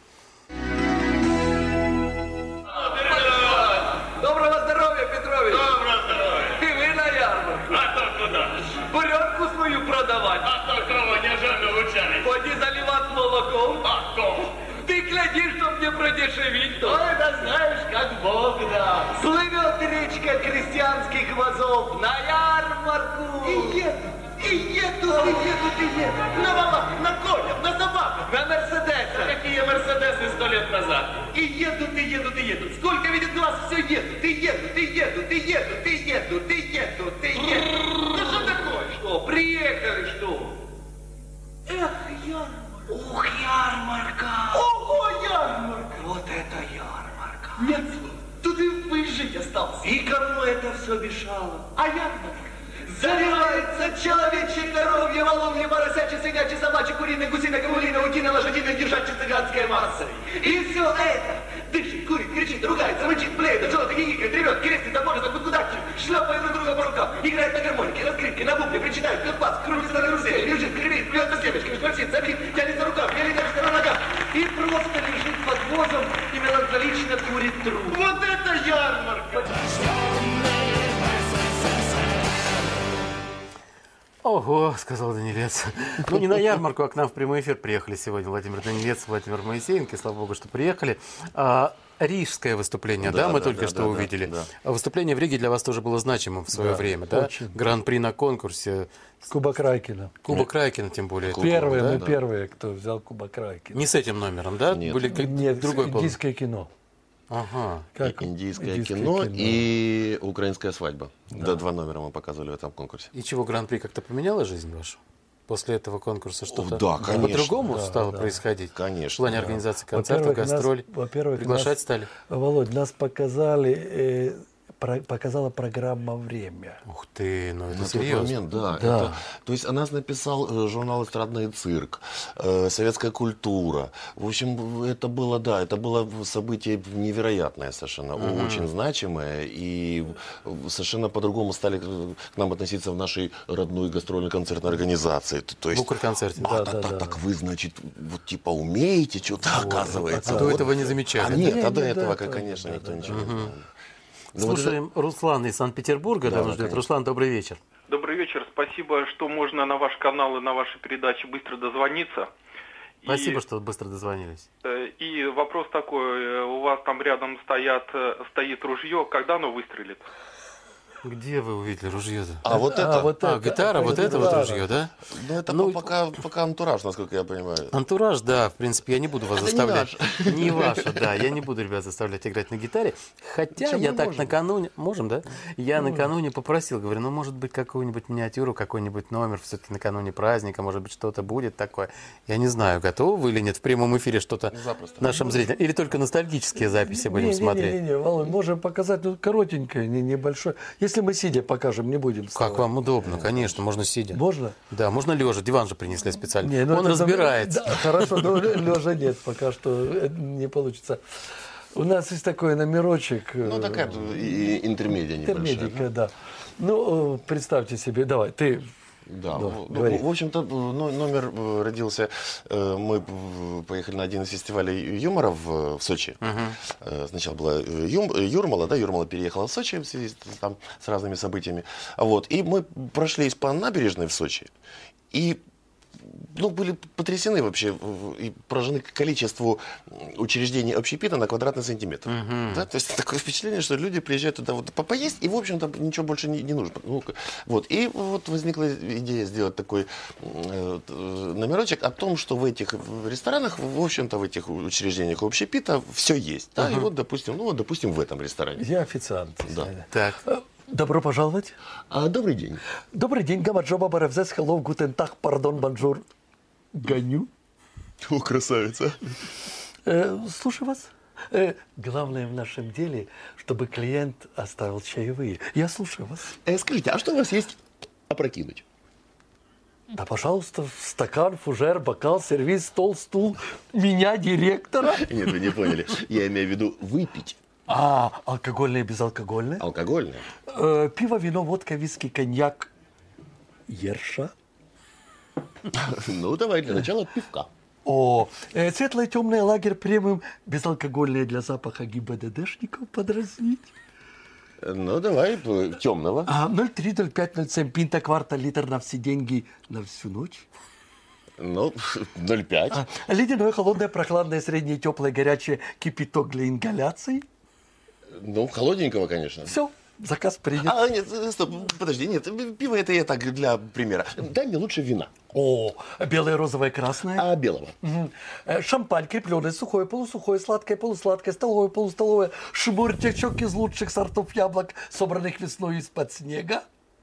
[SPEAKER 7] Доброго здоров'я, Петрович! Доброго здоров'я! І ви на ярмарку.
[SPEAKER 8] А то куди?
[SPEAKER 7] Буренку свою продавати.
[SPEAKER 8] А то кого не жаль вручали?
[SPEAKER 7] Поди заливать молоком.
[SPEAKER 8] А то?
[SPEAKER 7] Ты гляди, чтоб не продешевить то.
[SPEAKER 8] Ой, да знаешь, как Бог даст.
[SPEAKER 7] Плывет речка крестьянских вазов на ярмарку.
[SPEAKER 8] И едут, и едут, и едут, и едут. На валах, на конях, на собаках.
[SPEAKER 7] На Мерседесах,
[SPEAKER 8] Мерседесы сто лет назад. И едут, и едут, и едут. Сколько видит глаз, все едут, и едут, и едут, и едут, и едут, и едут, и едут. Ну что такое? Что, приехали, что? Эх, ярмарка. Ух, ярмарка. Ого, ярмарка. Вот это ярмарка. Нет слов. Тут и выжить остался. И кому это все мешало? А ярмарка. Заливается человечье, коровье, воловье, поросячье, свинячье, собачье, куриное, гусиное, гамулиное, утиное, лошадиное, держачье, цыганское массой. И все это дышит, курит, кричит, ругается, мычит, блеет, желто, гигикает, ревет, крестится, может, кудакчик, шлепает друг друга по рукам, играет на гармонике, на скрипке, на бубне, причитает, пьет бас, крутится на карусели, лежит, кривит, плюется семечками, шкварчит, забит, тянет за рукав, еле держится на ногах и просто лежит под возом и меланхолично курит трубку. Вот это ярмарка!
[SPEAKER 1] Ого, сказал Данилец. Ну, не на ярмарку, а к нам в прямой эфир приехали сегодня Владимир Данилец, Владимир Моисеенко. Слава богу, что приехали. А, рижское выступление, да,
[SPEAKER 3] Да,
[SPEAKER 1] мы
[SPEAKER 3] да,
[SPEAKER 1] только
[SPEAKER 3] да,
[SPEAKER 1] что
[SPEAKER 3] да,
[SPEAKER 1] увидели.
[SPEAKER 3] да,
[SPEAKER 1] А выступление в Риге для вас тоже было значимым в свое
[SPEAKER 2] Да,
[SPEAKER 1] время, да?
[SPEAKER 2] очень.
[SPEAKER 1] Гран-при на конкурсе.
[SPEAKER 2] Кубок Райкина.
[SPEAKER 1] Кубок Райкина, тем более.
[SPEAKER 2] Первые,
[SPEAKER 1] да?
[SPEAKER 2] мы первые, кто взял Кубок Райкина.
[SPEAKER 1] Не с этим номером, да?
[SPEAKER 3] Нет.
[SPEAKER 1] Были как-
[SPEAKER 2] Нет,
[SPEAKER 1] другой был.
[SPEAKER 2] индийское кино.
[SPEAKER 1] Ага.
[SPEAKER 2] Как?
[SPEAKER 3] Индийское кино и украинская свадьба. Да, два номера мы показывали в этом конкурсе.
[SPEAKER 1] И чего, Гран-при как-то поменяло жизнь вашу? После этого конкурса что-то
[SPEAKER 3] да, конечно.
[SPEAKER 1] по-другому
[SPEAKER 2] Да,
[SPEAKER 1] стало
[SPEAKER 2] да.
[SPEAKER 1] происходить?
[SPEAKER 3] Конечно,
[SPEAKER 1] В плане
[SPEAKER 3] да.
[SPEAKER 1] организации концертов,
[SPEAKER 2] Во-первых, нас-
[SPEAKER 1] гастролей?
[SPEAKER 2] во-первых,
[SPEAKER 1] Приглашать
[SPEAKER 2] нас-
[SPEAKER 1] стали?
[SPEAKER 2] Володь, нас показали, э, про- показала программа «Время».
[SPEAKER 1] Ух ты, ну это
[SPEAKER 3] На тот
[SPEAKER 1] серьезно.
[SPEAKER 3] момент, да.
[SPEAKER 2] Да.
[SPEAKER 3] Это- то есть о нас написал э, журнал «Эстрадный цирк», э, «Советская культура». В общем, это было, да, это было событие невероятное совершенно, очень значимое. И совершенно по-другому стали э, к нам относиться в нашей родной гастрольной концертной организации. Т- То
[SPEAKER 1] В
[SPEAKER 3] есть,
[SPEAKER 1] Укрконцерте.
[SPEAKER 3] а,
[SPEAKER 2] Да,
[SPEAKER 3] так,
[SPEAKER 2] да,
[SPEAKER 3] так,
[SPEAKER 2] да.
[SPEAKER 3] так вы, значит, вот типа умеете что-то, оказывается.
[SPEAKER 1] А до
[SPEAKER 3] Вот.
[SPEAKER 1] этого не замечали.
[SPEAKER 3] А нет,
[SPEAKER 2] Не,
[SPEAKER 3] а до
[SPEAKER 2] не,
[SPEAKER 3] этого,
[SPEAKER 2] да,
[SPEAKER 3] как,
[SPEAKER 2] да,
[SPEAKER 3] конечно,
[SPEAKER 2] да,
[SPEAKER 3] никто
[SPEAKER 2] да,
[SPEAKER 3] ничего не знал. Ну, вот
[SPEAKER 1] Слушаем Руслана из Санкт-Петербурга,
[SPEAKER 3] Да,
[SPEAKER 1] давно
[SPEAKER 3] да,
[SPEAKER 1] ждет.
[SPEAKER 3] конечно.
[SPEAKER 1] Руслан, добрый вечер.
[SPEAKER 9] Добрый вечер. Спасибо, что можно на ваш канал и на ваши передачи быстро дозвониться.
[SPEAKER 1] Спасибо,
[SPEAKER 9] И,
[SPEAKER 1] что быстро дозвонились.
[SPEAKER 9] э, И вопрос такой. э, У вас там рядом стоят, э, стоит ружье. Когда оно выстрелит?
[SPEAKER 1] Где вы увидели ружье-то?
[SPEAKER 3] А вот это,
[SPEAKER 2] А, вот
[SPEAKER 1] А,
[SPEAKER 2] это,
[SPEAKER 1] гитара, вот это вот
[SPEAKER 2] гитара.
[SPEAKER 1] ружье, да?
[SPEAKER 3] ну, это
[SPEAKER 1] Ну,
[SPEAKER 3] по- пока, пока антураж, насколько я понимаю.
[SPEAKER 1] Антураж, да, в принципе, я не буду вас
[SPEAKER 3] Это не
[SPEAKER 1] заставлять. Не ваша, да, я не буду, ребят, заставлять играть на гитаре. Хотя
[SPEAKER 3] Чем
[SPEAKER 1] я
[SPEAKER 3] мы
[SPEAKER 1] так
[SPEAKER 3] можем?
[SPEAKER 1] накануне, можем, да? Я накануне попросил, говорю, ну, может быть, какую-нибудь миниатюру, какой-нибудь номер, все-таки накануне праздника, может быть, что-то будет такое. Я не знаю, готовы вы или нет в прямом эфире что-то
[SPEAKER 3] Запросто.
[SPEAKER 1] нашим зрителям. Или только ностальгические записи будем смотреть.
[SPEAKER 2] Не-не-не, Володь, можем показать, ну, коротенькое, не, небольшое. Если мы сидя покажем, не будем вставать.
[SPEAKER 1] Как вам удобно, конечно, можно сидя.
[SPEAKER 2] Можно?
[SPEAKER 1] Да, можно лежа. Диван же принесли специально.
[SPEAKER 2] Не, ну
[SPEAKER 1] Он
[SPEAKER 2] это-
[SPEAKER 1] разбирается.
[SPEAKER 2] Да, хорошо, но лежа нет, пока что э, не получится. У нас есть такой номерочек.
[SPEAKER 3] Ну, такая и- и интермедия небольшая.
[SPEAKER 2] Интермедика, да. Ну, э, представьте себе, давай, ты.
[SPEAKER 3] Да,
[SPEAKER 2] Да,
[SPEAKER 3] ну,
[SPEAKER 2] говори.
[SPEAKER 3] в общем-то, ну, номер э, родился, э, мы э, поехали на один из фестивалей юмора в, в Сочи. Э, Сначала была э, Юм- э, Юрмала, да, Юрмала переехала в Сочи в связи с, там, с разными событиями. А Вот, и мы прошлись по набережной в Сочи, и ну, были потрясены вообще в- и поражены к количеству учреждений общепита на квадратный сантиметр. Да? То есть такое впечатление, что люди приезжают туда вот по- поесть, и, в общем-то, ничего больше не, не нужно. Ну, к- вот. И вот возникла идея сделать такой э, т- номерочек о том, что в этих ресторанах, в общем-то, в этих учреждениях общепита все есть. Да? И вот, допустим, ну, вот, допустим, в этом ресторане.
[SPEAKER 2] Я официант.
[SPEAKER 3] Да.
[SPEAKER 1] Так.
[SPEAKER 2] Э, Добро пожаловать.
[SPEAKER 3] А, добрый день.
[SPEAKER 2] Добрый день, гамаджоба баревзес, hello, guten tag, pardon, bonjour. Гоню.
[SPEAKER 3] О, красавица.
[SPEAKER 2] Э, слушаю вас. Э, главное в нашем деле, чтобы клиент оставил чаевые. Я слушаю вас.
[SPEAKER 3] Э, скажите, а что у вас есть опрокинуть?
[SPEAKER 2] Да, пожалуйста, стакан, фужер, бокал, сервиз, стол, стул. Меня, директора.
[SPEAKER 3] Нет, вы не поняли. Я имею в виду выпить.
[SPEAKER 2] А, алкогольное, безалкогольное?
[SPEAKER 3] Алкогольное.
[SPEAKER 2] Э, пиво, вино, водка, виски, коньяк. Ерша.
[SPEAKER 3] Ну, давай для начала пивка.
[SPEAKER 2] О, э, светлое, темное, лагерь премиум, безалкогольное для запаха ГИБДДшников подразнить.
[SPEAKER 3] Ну, давай темного.
[SPEAKER 2] А, ноль три, ноль пять, ноль семь, пинта, кварта, литр на все деньги на всю ночь.
[SPEAKER 3] Ну, ноль пять.
[SPEAKER 2] А, ледяное, холодное, прохладное, среднее, теплое, горячее, кипяток для ингаляций.
[SPEAKER 3] Ну, холодненького, конечно.
[SPEAKER 2] Все. Заказ принят.
[SPEAKER 3] А, нет, стоп, подожди, нет, пиво это я так для примера. Дай мне лучше вина.
[SPEAKER 2] О, белое, розовое, красное.
[SPEAKER 3] А белого?
[SPEAKER 2] Мгм. Э, Шампань, крепленое, сухое, полусухое, сладкое, полусладкое, столовое, полустоловое, шмуртячок из лучших сортов яблок, собранных весной из-под снега.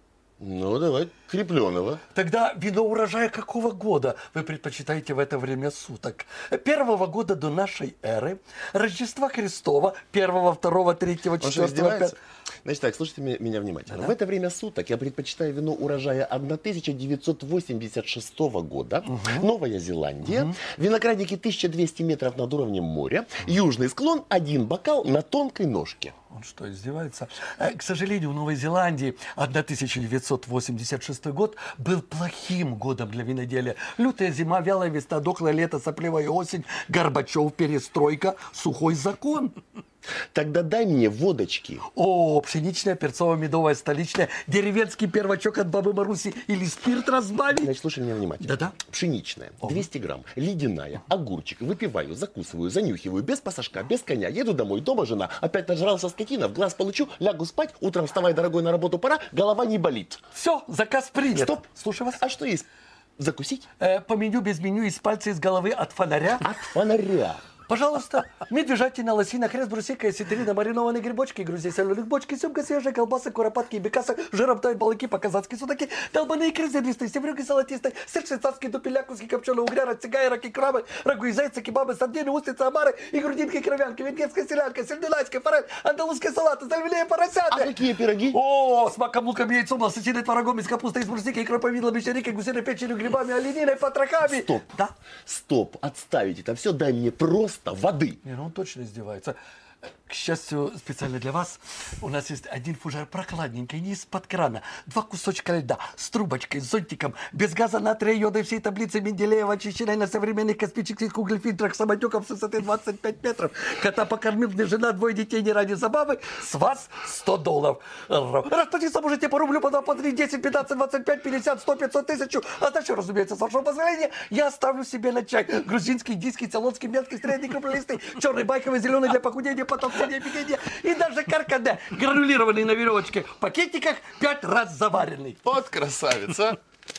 [SPEAKER 3] Ну, давай, крепленого.
[SPEAKER 2] Тогда вино урожая какого года вы предпочитаете в это время суток? Первого года до нашей эры, Рождества Христова, первого, второго, третьего,
[SPEAKER 3] Он что,
[SPEAKER 2] четвертого,
[SPEAKER 3] издевается?
[SPEAKER 2] пятого.
[SPEAKER 3] Значит так, слушайте меня, меня внимательно.
[SPEAKER 2] Да-да.
[SPEAKER 3] В это время суток я предпочитаю вино урожая тысяча девятьсот восемьдесят шестого года, Новая Зеландия, виноградники тысяча двести метров над уровнем моря, южный склон, один бокал на тонкой ножке.
[SPEAKER 2] Он что, издевается? Э, К сожалению, в Новой Зеландии тысяча девятьсот восемьдесят шестой год был плохим годом для виноделия. Лютая зима, вялая весна, дохлое лето, сопливая осень, Горбачев, перестройка, сухой закон.
[SPEAKER 3] Тогда дай мне водочки.
[SPEAKER 2] О, пшеничная, перцовая, медовая, столичная, деревенский первачок от бабы Маруси или спирт разбавить.
[SPEAKER 3] Значит, слушай меня внимательно.
[SPEAKER 2] Да-да.
[SPEAKER 3] Пшеничная, двести грамм, ледяная, огурчик, выпиваю, закусываю, занюхиваю, без пассажка, без коня, еду домой, дома жена, опять нажрался скотина, в глаз получу, лягу спать, утром вставай, дорогой, на работу пора, голова не болит.
[SPEAKER 2] Все, заказ принят.
[SPEAKER 3] Стоп.
[SPEAKER 2] Слушаю вас.
[SPEAKER 3] А что есть? Закусить?
[SPEAKER 2] Э, по меню без меню из пальца из головы от фонаря.
[SPEAKER 3] От фонаря.
[SPEAKER 2] Пожалуйста, медвежатина, лосина, хрест, брусика, осетрина, маринованные грибочки, грузди соленых бочки, семга свежая, колбасы, куропатки, бекаса, жиром тают балыки, по-казацки судаки, долбаные икры зернистые, севрюги салатистые, сыр швейцарский, дупеля, куски копченого угря, растягая, раки, крабы, рагу из зайца, кебабы, сардины, устрицы, омары и грудинки, кровянки, венгерская селянка, сельдюлайская, форель, андалузская салата, зальвелее поросята.
[SPEAKER 3] А какие пироги?
[SPEAKER 2] О, с маком, луком, яйцом, лососиной, творогом, из капусты, из брусникой, икрой, повидлом, мещерикой, гусиной печенью, грибами, олениной, потрохами.
[SPEAKER 3] Стоп.
[SPEAKER 2] Да?
[SPEAKER 3] Стоп, отставить это все, дай мне просто воды.
[SPEAKER 2] Не, ну он точно издевается. К счастью, специально для вас у нас есть один фужер прохладненький, не из-под крана, два кусочка льда с трубочкой, с зонтиком, без газа, натрия, йода и всей таблицы Менделеева, очищенной на современных космических углефильтрах, самотеком с высоты двадцать пять метров. Кота покормил, мне жена, двое детей не ради забавы. С вас сто долларов. Расплатиться можете по рублю, потом по три, десять, пятнадцать, двадцать пять, пятьдесят, сто, пятьсот, тысячу. А дальше, разумеется, с вашего позволения, я оставлю себе на чай. Грузинский, индийский, цейлонский, менский, средний, крупнолистый, черный, байковый, зеленый для похудения, потом офигение. И даже каркаде, гранулированный на веревочке, в пакетиках пять раз заваренный.
[SPEAKER 3] Вот красавица.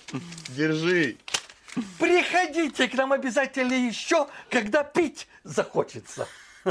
[SPEAKER 3] Держи.
[SPEAKER 2] Приходите к нам обязательно еще, когда пить захочется.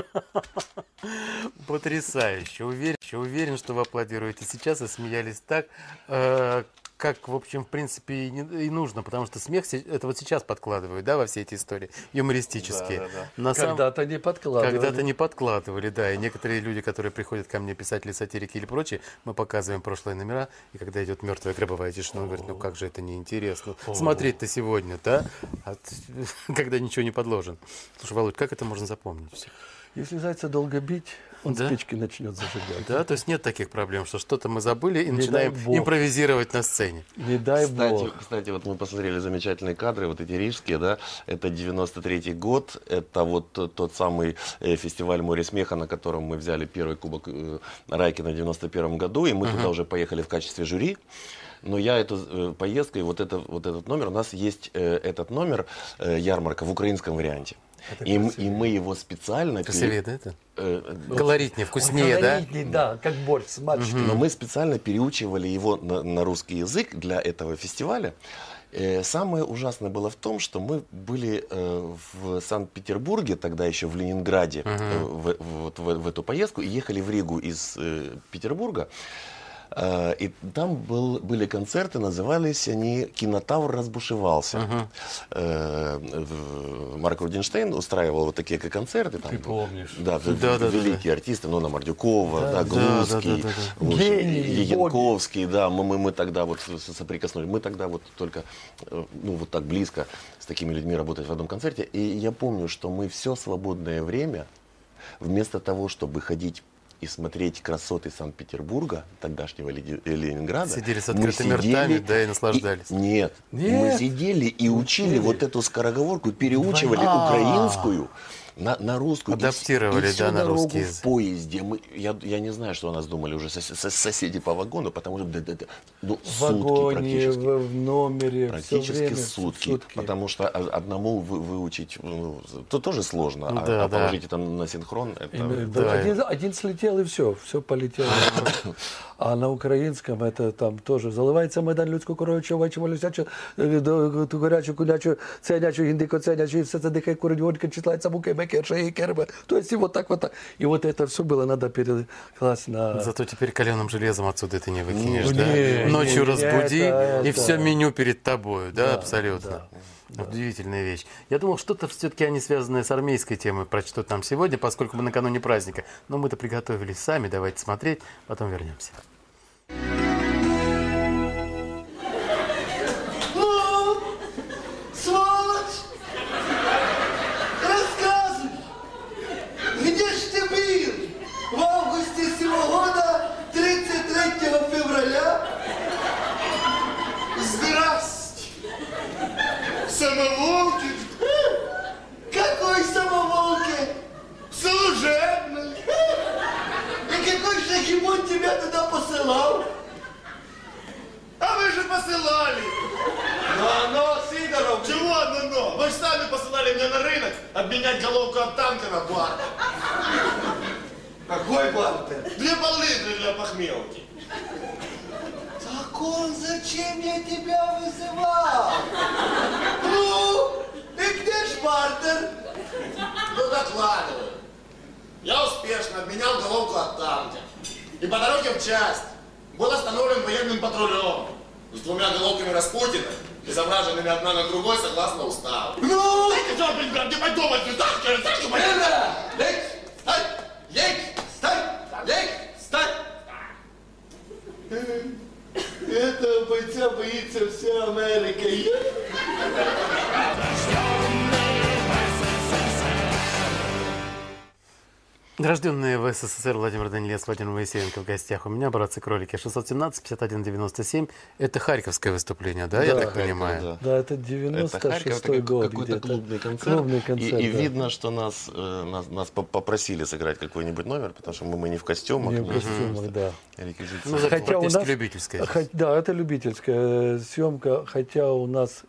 [SPEAKER 1] Потрясающе. Уверен, уверен, что вы аплодируете сейчас и смеялись так, э, как, в общем, в принципе, и, не, и нужно, потому что смех се- это вот сейчас подкладывают, да, во все эти истории юмористические.
[SPEAKER 3] Да, да, да.
[SPEAKER 1] На сам-
[SPEAKER 2] Когда-то не подкладывали.
[SPEAKER 1] Когда-то не подкладывали, да. И некоторые люди, которые приходят ко мне, писатели, сатирики или прочие, мы показываем прошлые номера, и когда идет мертвая гробовая тишина, он говорит, ну как же это неинтересно. Смотреть-то сегодня, да? А т- когда ничего не подложено. Слушай, Володь, как это можно запомнить все?
[SPEAKER 2] Если зайца долго бить, он
[SPEAKER 1] Да?
[SPEAKER 2] спички начнет зажигать.
[SPEAKER 1] Да, то есть нет таких проблем, что что-то мы забыли и
[SPEAKER 2] Не
[SPEAKER 1] начинаем
[SPEAKER 2] дай бог.
[SPEAKER 1] импровизировать на сцене.
[SPEAKER 2] Не дай
[SPEAKER 3] Кстати,
[SPEAKER 2] бог.
[SPEAKER 3] кстати, вот мы посмотрели замечательные кадры, вот эти рижские, да, это девяносто третий год, это вот тот, тот самый э, фестиваль «Море смеха», на котором мы взяли первый кубок э, Райкина в девяносто первом году, и мы туда уже поехали в качестве жюри. Но я эту э, поездку и вот, это, вот этот номер, у нас есть э, этот номер, э, ярмарка в украинском варианте. И, м- и мы его специально... пере-
[SPEAKER 1] Красивее, да, это?
[SPEAKER 3] э,
[SPEAKER 1] Колоритнее, вкуснее, да?
[SPEAKER 2] Колоритней, да, как борщ с маточкой.
[SPEAKER 3] Но мы специально переучивали его на, на русский язык для этого фестиваля. Э, самое ужасное было в том, что мы были э, в Санкт-Петербурге, тогда еще в Ленинграде, э, в, вот в, в эту поездку, и ехали в Ригу из э, Петербурга. Э, И там был, были концерты, назывались они «Кинотавр разбушевался».
[SPEAKER 1] Uh-huh.
[SPEAKER 3] Э, в- Марк Рудинштейн устраивал вот такие концерты. Там,
[SPEAKER 2] Ты помнишь.
[SPEAKER 3] Да, в-
[SPEAKER 1] Да, да, да,
[SPEAKER 3] великие артисты, Нона Мордюкова, да,
[SPEAKER 1] да,
[SPEAKER 3] Глузский,
[SPEAKER 1] да, да, да,
[SPEAKER 3] в общем,
[SPEAKER 2] Гении,
[SPEAKER 3] Янковский, да, мы, мы, мы тогда вот с- соприкоснулись, мы тогда вот только, э, ну вот так близко с такими людьми работать в одном концерте. И я помню, что мы все свободное время, вместо того, чтобы ходить и смотреть красоты Санкт-Петербурга, тогдашнего Лени- Ленинграда.
[SPEAKER 1] Сидели с
[SPEAKER 3] мы
[SPEAKER 1] открытыми
[SPEAKER 3] сидели
[SPEAKER 1] ртами, да, и наслаждались.
[SPEAKER 3] и- нет,
[SPEAKER 2] Нет.
[SPEAKER 3] мы сидели и учили
[SPEAKER 2] Учили.
[SPEAKER 3] вот эту скороговорку, переучивали
[SPEAKER 2] А.
[SPEAKER 3] украинскую на, на русскую. И с-
[SPEAKER 1] Адаптировали,
[SPEAKER 3] и всю
[SPEAKER 1] да, на
[SPEAKER 3] дорогу
[SPEAKER 1] русский
[SPEAKER 3] в
[SPEAKER 1] язык.
[SPEAKER 3] поезде. Мы, я, я не знаю, что о нас думали уже сос- сос- соседи по вагону, потому что да, да, да, ну,
[SPEAKER 2] В
[SPEAKER 3] сутки
[SPEAKER 2] вагоне,
[SPEAKER 3] практически.
[SPEAKER 2] в, в номере,
[SPEAKER 3] Практически
[SPEAKER 2] все время,
[SPEAKER 3] сутки,
[SPEAKER 2] сутки.
[SPEAKER 3] потому что о- одному вы- выучить ну, то тоже сложно, а,
[SPEAKER 1] Да,
[SPEAKER 3] а
[SPEAKER 1] да.
[SPEAKER 3] положить это на синхрон, это...
[SPEAKER 2] Именно,
[SPEAKER 1] Да.
[SPEAKER 2] Один, один слетел и все, все полетело. А на українському це там теж заливається майдан людську коровичу, вачу, лисячу, ту горячу, кулячу, ценячу, гіндико, ценячу, і все це дихає, курить, водка, читається, муки, бекер, шеї, керби. То есть и вот так вот так. И вот это все было надо перекласть на...
[SPEAKER 1] Зато теперь каленым железом отсюда ты не выкинешь,
[SPEAKER 2] Ну,
[SPEAKER 1] да?
[SPEAKER 2] не,
[SPEAKER 1] Ночью
[SPEAKER 2] не,
[SPEAKER 1] разбуди,
[SPEAKER 2] это,
[SPEAKER 1] и
[SPEAKER 2] это...
[SPEAKER 1] все меню перед тобой, да,
[SPEAKER 2] Да,
[SPEAKER 1] абсолютно.
[SPEAKER 2] да, да.
[SPEAKER 1] Удивительная вещь. Я думал, что-то все-таки они связанные с армейской темой прочтут нам сегодня, поскольку мы накануне праздника. Но мы-то приготовились сами, давайте смотреть, потом вернемся.
[SPEAKER 10] Ну, сволочь, рассказывай, где ж ты был в августе сего года, тридцать третьего февраля? Здрасте. Самоволки? Какой самоволки? Служебный. И какой шахимон тебя туда посылал? А вы же посылали. Но-но, Сидоров. Чего но-но? Вы же сами посылали меня на рынок обменять головку от танка на бартер. Какой бартер? Две пол-литра для похмелки. Так он зачем я тебя вызывал? Ну, и где ж бартер? Ну, докладывай. Я успешно обменял головку от танка. И по дороге в часть был остановлен военным патрулем с двумя головками Распутина, изображенными одна на другой согласно уставу. Ну! Ты что, блин, брат, не подумай, ты так, ты так, ты так, лечь, встань, лечь, встань, лечь, встань. Этого бойца боится вся Америка.
[SPEAKER 1] Рожденные в СССР Владимир Данилец, Владимир Моисеенко в гостях. У меня братцы-кролики шестьсот семнадцать пятьдесят один девяносто семь. Это харьковское выступление, да,
[SPEAKER 2] Да,
[SPEAKER 1] я так
[SPEAKER 3] Харьков,
[SPEAKER 1] понимаю?
[SPEAKER 3] да.
[SPEAKER 2] Да, это девяносто шестой
[SPEAKER 3] это
[SPEAKER 2] год
[SPEAKER 3] какой-то
[SPEAKER 2] где-то.
[SPEAKER 3] клубный концерт.
[SPEAKER 2] Клубный концерт,
[SPEAKER 3] и и
[SPEAKER 2] да.
[SPEAKER 3] видно, что нас, э, нас, нас по- попросили сыграть какой-нибудь номер, потому что мы, мы не в костюмах.
[SPEAKER 2] Не в
[SPEAKER 3] не
[SPEAKER 2] костюмах, да.
[SPEAKER 3] реквизиции.
[SPEAKER 1] Ну, зато
[SPEAKER 2] Хотя у
[SPEAKER 1] практически
[SPEAKER 2] нас-
[SPEAKER 1] любительская. здесь.
[SPEAKER 2] Хоть- да, это любительская съемка, хотя у нас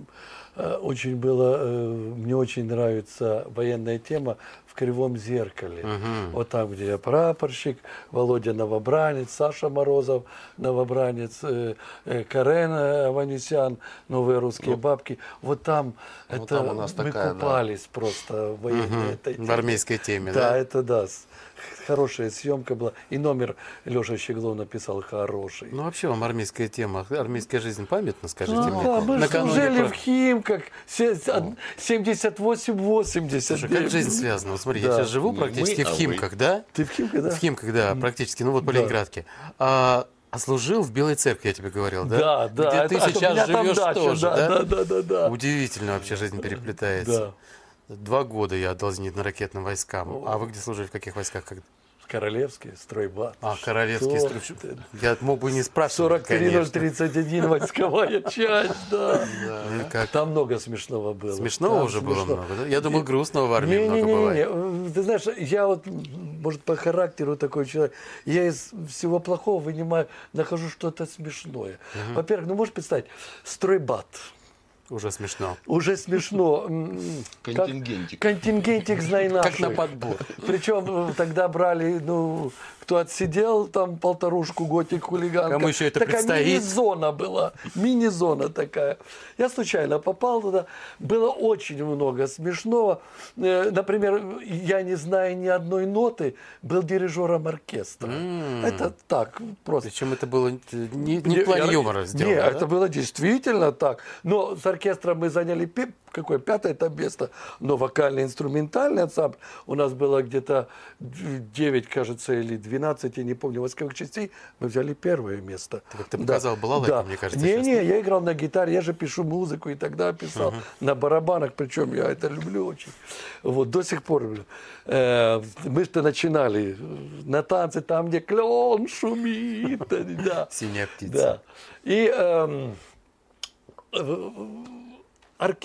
[SPEAKER 2] э, очень было, э, мне очень нравится военная тема в «Кривом зеркале».
[SPEAKER 1] Мгм.
[SPEAKER 2] Вот там, где я прапорщик, Володя новобранец, Саша Морозов новобранец, э, э, Карен Аванесян, новые русские бабки. Вот там,
[SPEAKER 3] Ну,
[SPEAKER 2] это
[SPEAKER 3] там у нас
[SPEAKER 2] мы
[SPEAKER 3] такая, да.
[SPEAKER 2] купались просто в военной
[SPEAKER 1] Мгм.
[SPEAKER 2] этой
[SPEAKER 1] В армейской теме,
[SPEAKER 2] Да,
[SPEAKER 1] да?
[SPEAKER 2] это да. с- Хорошая съемка была. И номер Леша Щеглов написал хороший.
[SPEAKER 1] Ну, вообще вам армейская тема, армейская жизнь памятна, скажите
[SPEAKER 2] А,
[SPEAKER 1] мне?
[SPEAKER 2] да, мы же
[SPEAKER 1] Накануне
[SPEAKER 2] служили
[SPEAKER 1] про-
[SPEAKER 2] в Химках се- от семьдесят восемь восемьдесят.
[SPEAKER 1] Слушай, как жизнь связана? Вот смотри, я
[SPEAKER 2] Да.
[SPEAKER 1] сейчас живу
[SPEAKER 3] Мы,
[SPEAKER 1] практически
[SPEAKER 3] а
[SPEAKER 1] в
[SPEAKER 3] вы?
[SPEAKER 1] Химках, да?
[SPEAKER 2] Ты в Химках, да?
[SPEAKER 1] В Химках, да, практически, ну вот по
[SPEAKER 2] Да.
[SPEAKER 1] Ленинградке. А, а служил в Белой Церкви, я тебе говорил, да?
[SPEAKER 2] Да, да.
[SPEAKER 1] Где ты
[SPEAKER 2] это- а то у
[SPEAKER 1] сейчас
[SPEAKER 2] меня там
[SPEAKER 1] живешь
[SPEAKER 2] дача,
[SPEAKER 1] тоже,
[SPEAKER 2] да,
[SPEAKER 1] да?
[SPEAKER 2] да, да, да, да.
[SPEAKER 1] Удивительно вообще жизнь переплетается.
[SPEAKER 2] Да.
[SPEAKER 1] Два года я отдал зенитно-ракетным войскам. А вы где служили, в каких войсках? Как...
[SPEAKER 2] Королевский, стройбат.
[SPEAKER 1] А, королевский
[SPEAKER 2] Что
[SPEAKER 1] строй.
[SPEAKER 2] ты?
[SPEAKER 1] Я мог бы не спрашивать,
[SPEAKER 2] сорок три ноль
[SPEAKER 1] конечно.
[SPEAKER 2] тридцать один войсковая часть, да.
[SPEAKER 1] Ну и как?
[SPEAKER 2] Там много смешного было.
[SPEAKER 1] Смешного
[SPEAKER 2] Там
[SPEAKER 1] уже было
[SPEAKER 2] смешно.
[SPEAKER 1] много, да? Я думал, грустного в армии
[SPEAKER 2] Не,
[SPEAKER 1] много
[SPEAKER 2] не, не,
[SPEAKER 1] бывает.
[SPEAKER 2] не, не. Ты знаешь, я вот, может, по характеру такой человек, я из всего плохого вынимаю, нахожу что-то смешное. Во-первых, ну можешь представить, стройбат.
[SPEAKER 1] Уже смешно.
[SPEAKER 2] Уже смешно. М, как-
[SPEAKER 3] Контингентик.
[SPEAKER 2] Контингентик, знай
[SPEAKER 1] Как на
[SPEAKER 2] наших.
[SPEAKER 1] подбор.
[SPEAKER 2] Причем э, тогда брали, ну, кто отсидел, там полторушку, готик, хулиганка.
[SPEAKER 1] Кому еще это
[SPEAKER 2] такая
[SPEAKER 1] предстоит?
[SPEAKER 2] мини-зона была, мини-зона такая. Я случайно попал туда, было очень много смешного. Э, Например, я не знаю ни одной ноты, был дирижером оркестра.
[SPEAKER 1] М.
[SPEAKER 2] Это так, просто.
[SPEAKER 1] Причем это было не, не в плане
[SPEAKER 2] Не,
[SPEAKER 1] юмора сделано,
[SPEAKER 2] Не,
[SPEAKER 1] да?
[SPEAKER 2] это было действительно так. Но с оркестром мы заняли пи- какое пятое там место, но вокально-инструментальный ансамбль у нас было где-то девять, кажется, или двенадцать, я не помню, войсковых частей, мы взяли первое место.
[SPEAKER 1] Ты как-то показал балалайку, мне кажется,
[SPEAKER 2] Не,
[SPEAKER 1] сейчас,
[SPEAKER 2] не,
[SPEAKER 1] да?
[SPEAKER 2] я играл на гитаре, я же пишу музыку и тогда писал на барабанах, причем я это люблю очень. Вот, до сих пор люблю. Э, мы что начинали на танцы там, где клен шумит. Да.
[SPEAKER 1] Синяя птица.
[SPEAKER 2] Да. И эм, э, оркестр.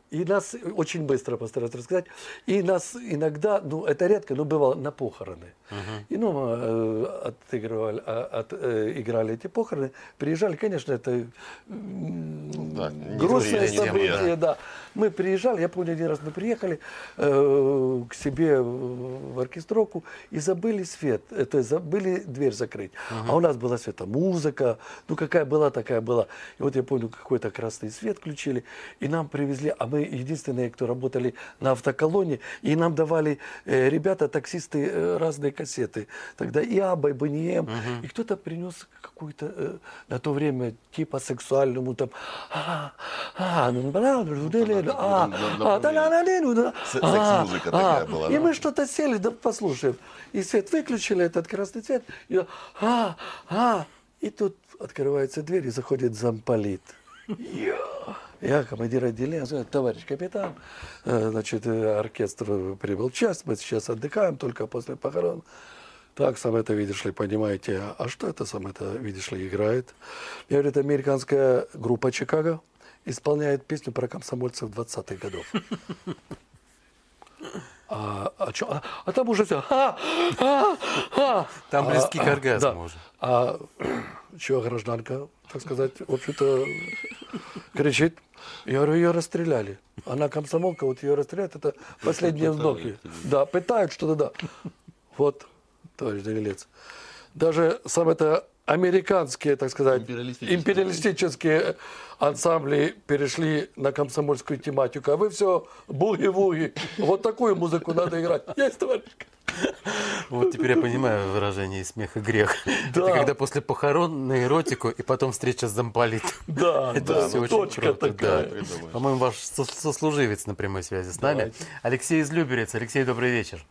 [SPEAKER 2] И нас очень быстро постараюсь рассказать. И нас иногда, ну это редко, но бывало на похороны. Uh-huh. И ну, мы э, отыгрывали, от, э, играли эти похороны. Приезжали, конечно, это э,
[SPEAKER 3] да,
[SPEAKER 2] грустное событие. Да. Мы приезжали, я помню, один раз мы приехали э, к себе в оркестровку и забыли свет, э, то есть забыли дверь закрыть. Uh-huh. А у нас была светомузыка, ну какая была, такая была. И вот я помню, какой-то красный свет включили, и нам привезли, а мы единственные, кто работали на автоколонне, и нам давали э, ребята, таксисты, э, разные кассеты. Тогда и Абба, и Бонием, uh-huh. и кто-то принес какую-то э, на то время типа сексуальному там, а, а, ну,
[SPEAKER 3] секс-музыка такая была.
[SPEAKER 2] И мы что-то сели, да послушаем. И свет выключили, этот красный цвет, и а, а, и тут открывается дверь, и заходит замполит. Я командир отделения, говорю, товарищ капитан, значит, оркестр прибыл в час, мы сейчас отдыхаем, только после похорон. Так, сам это, видишь ли, понимаете, а что это сам это, видишь ли, играет? Я говорю, это американская группа «Чикаго», исполняет песню про комсомольцев двадцатых годов. А, а, чё, а, а там уже все. А, а, а.
[SPEAKER 1] Там близки
[SPEAKER 2] а,
[SPEAKER 1] к оргазму
[SPEAKER 2] да.
[SPEAKER 1] уже.
[SPEAKER 2] А чего гражданка, так сказать, в общем-то, кричит. Я говорю, ее расстреляли. Она комсомолка, вот ее расстреляют, это последние вздохи. Да, пытают что-то, да. Вот, товарищ Данилец. Даже сам это американские, так сказать,
[SPEAKER 3] империалистические.
[SPEAKER 2] империалистические ансамбли перешли на комсомольскую тематику, а вы все буги-вуги. Вот такую музыку надо играть. Есть, товарищ?
[SPEAKER 1] Вот теперь я понимаю выражение «смех и грех».
[SPEAKER 2] Да.
[SPEAKER 1] Это когда после похорон на эротику и потом встреча с замполитом.
[SPEAKER 2] Да,
[SPEAKER 1] это
[SPEAKER 2] да,
[SPEAKER 1] все
[SPEAKER 2] ну,
[SPEAKER 1] очень
[SPEAKER 2] точка
[SPEAKER 1] круто.
[SPEAKER 2] такая.
[SPEAKER 1] Да. По-моему, ваш сослуживец на прямой связи с нами.
[SPEAKER 2] Давайте.
[SPEAKER 1] Алексей из Люберец. Алексей, добрый вечер.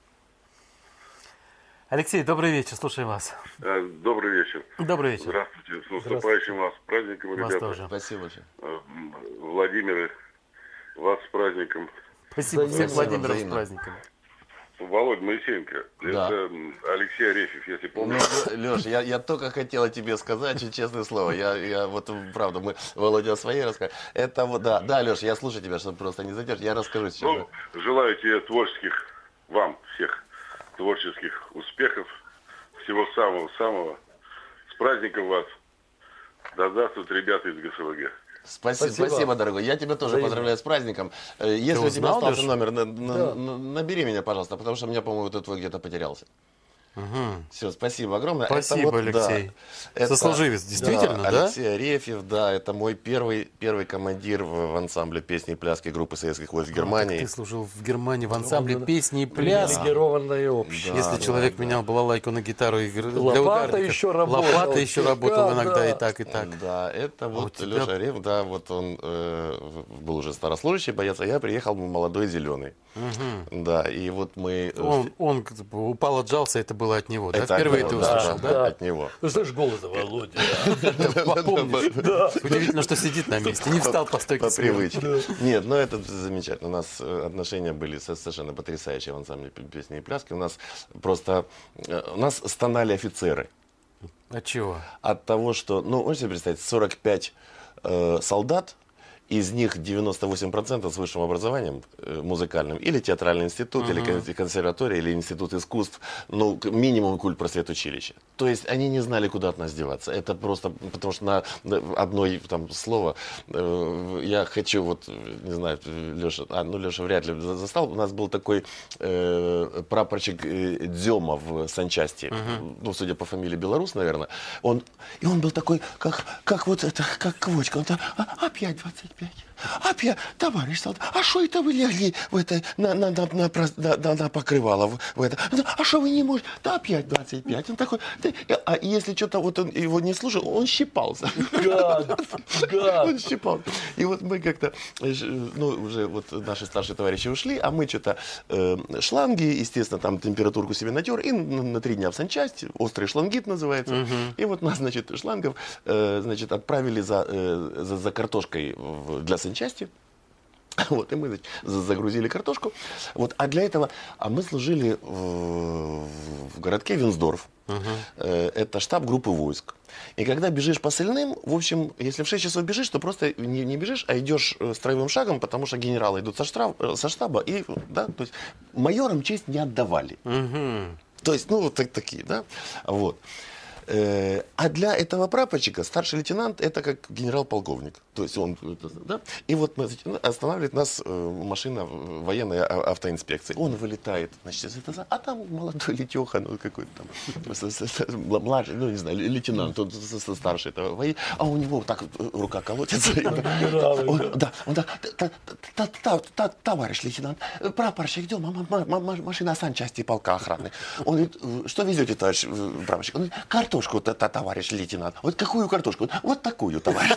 [SPEAKER 1] Алексей, добрый вечер, слушаем вас.
[SPEAKER 11] Добрый вечер.
[SPEAKER 1] Добрый вечер.
[SPEAKER 11] Здравствуйте. С наступающим вас праздником,
[SPEAKER 1] вас
[SPEAKER 11] ребята.
[SPEAKER 1] тоже.
[SPEAKER 3] Спасибо большое.
[SPEAKER 11] Владимир, вас с праздником.
[SPEAKER 1] Спасибо всем, Владимир, с
[SPEAKER 3] взаимно.
[SPEAKER 1] праздником.
[SPEAKER 11] Володь Моисеенко.
[SPEAKER 3] Да.
[SPEAKER 11] Это Алексей Арефьев, если помните.
[SPEAKER 3] Ну, Леш, я, я только хотела тебе сказать, честное слово. Я, я вот правда, мы Володя о своей расскажем. Это вот, да, да, Леш, я слушаю тебя, чтобы просто не задержать. Я расскажу сейчас.
[SPEAKER 11] Ну, желаю тебе творческих, вам всех творческих успехов, всего самого-самого. С праздником вас. Да здравствуют ребята из ГСВГ.
[SPEAKER 3] Спасибо,
[SPEAKER 2] Спасибо.
[SPEAKER 3] спасибо, дорогой. Я тебя тоже
[SPEAKER 2] Взаимно.
[SPEAKER 3] поздравляю с праздником. Если
[SPEAKER 1] Ты
[SPEAKER 3] у тебя
[SPEAKER 1] узнал,
[SPEAKER 3] остался
[SPEAKER 1] Леш?
[SPEAKER 3] номер, на- на-
[SPEAKER 2] Да.
[SPEAKER 3] на- набери меня, пожалуйста, потому что у меня, по-моему, этот твой где-то потерялся.
[SPEAKER 1] Угу.
[SPEAKER 3] Все, спасибо огромное.
[SPEAKER 1] Спасибо,
[SPEAKER 3] Это вот, да,
[SPEAKER 1] Алексей.
[SPEAKER 3] это-
[SPEAKER 1] Сослуживец, действительно, да?
[SPEAKER 3] Алексей Арефьев, да, это мой первый, первый командир в, в ансамбле песни и пляски группы советских войск в Германии.
[SPEAKER 1] Ты служил в Германии в ансамбле
[SPEAKER 2] Он-
[SPEAKER 1] песни и пляски.
[SPEAKER 2] Привилегированное общество.
[SPEAKER 3] Да.
[SPEAKER 1] Если человек менял балалайку на гитару и игр- для
[SPEAKER 2] Лопата
[SPEAKER 1] ударников,
[SPEAKER 2] еще работала.
[SPEAKER 1] лопата еще работала
[SPEAKER 2] Да,
[SPEAKER 1] иногда
[SPEAKER 2] да.
[SPEAKER 1] и так, и так.
[SPEAKER 3] Да, это
[SPEAKER 1] А
[SPEAKER 3] вот
[SPEAKER 1] у тебя-
[SPEAKER 3] Леша Арефьев, да, вот он э, был уже старослужащий, боец, а я приехал молодой зеленый.
[SPEAKER 1] Мгм.
[SPEAKER 3] Да, и вот мы... э,
[SPEAKER 1] Он, он как бы упал, отжался, это было от него, да?
[SPEAKER 3] это
[SPEAKER 1] Впервые
[SPEAKER 3] от
[SPEAKER 1] ты
[SPEAKER 3] него, да,
[SPEAKER 1] услышал,
[SPEAKER 3] да,
[SPEAKER 1] да?
[SPEAKER 3] от него.
[SPEAKER 2] Ну, слышишь, голос Володя.
[SPEAKER 1] Попомнишь. Удивительно, что сидит на месте, не встал по стойке
[SPEAKER 3] По
[SPEAKER 1] смирно.
[SPEAKER 3] привычке. Нет, ну это замечательно. У нас э, отношения были со- совершенно потрясающие в ансамбле п- песни и пляски. У нас просто... э, У нас стонали офицеры
[SPEAKER 1] А чего?
[SPEAKER 3] от того, что... Ну, можете себе представить, сорок пять э, солдат, из них девяносто восемь процентов с высшим образованием э, музыкальным, или театральный институт, или кон- консерватория, или институт искусств, ну, к- минимум культ просветучилища. То есть они не знали, куда от нас деваться. Это просто потому что на на одно там слово э, я хочу, вот, не знаю, Леша, а, ну, Леша вряд ли за- застал, у нас был такой э, прапорщик э, Дзема в санчасти, ну, судя по фамилии Белорус, наверное, он, и он был такой, как, как вот это, как квочка, он там, «А, опять двадцать пять. Опять, товарищ солдат, а что это вы легли в это, на, на, на, на, прос- на, на- на покрывало в, в это? А что вы не можете? Да опять двадцать пять. Он такой, «Ты-» а если что-то вот он его не слушал, он щипался.
[SPEAKER 2] Гад, гад.
[SPEAKER 3] Он щипал. И вот мы как-то, э, ж- ну, уже вот наши старшие товарищи ушли, а мы что-то э, шланги, естественно, там температурку себе натер, и на, на три дня в санчасть, острый шлангит называется. И вот нас, значит, шлангов, э, значит, отправили за, э, за, за картошкой в- для санчасти. Вот, и мы, значит, за- загрузили картошку. Вот, а для этого, а мы служили в, в городке Винсдорф. Угу. Это штаб группы войск. И когда бежишь по Сольным, в общем, если в шесть часов бежишь, то просто не, не бежишь, а идешь строевым шагом, потому что генералы идут со, штраф, со штаба, и да, то есть майорам честь не отдавали. Угу. То есть, ну, вот так, такие, да, вот. А для этого прапорщика старший лейтенант это как генерал-полковник. То есть он, да? И вот останавливает нас машина военной автоинспекции. Он вылетает, значит, а там молодой Летеха, ну какой-то там младший, ну не знаю, лейтенант, он старший, а у него так рука колотится. Да, он так, товарищ лейтенант, прапорщик, идем, машина санчасти полка охраны. Он говорит, что везете, товарищ прапорщик? Он говорит, картошку. Товарищ лейтенант. Вот какую картошку? Вот такую, товарищ.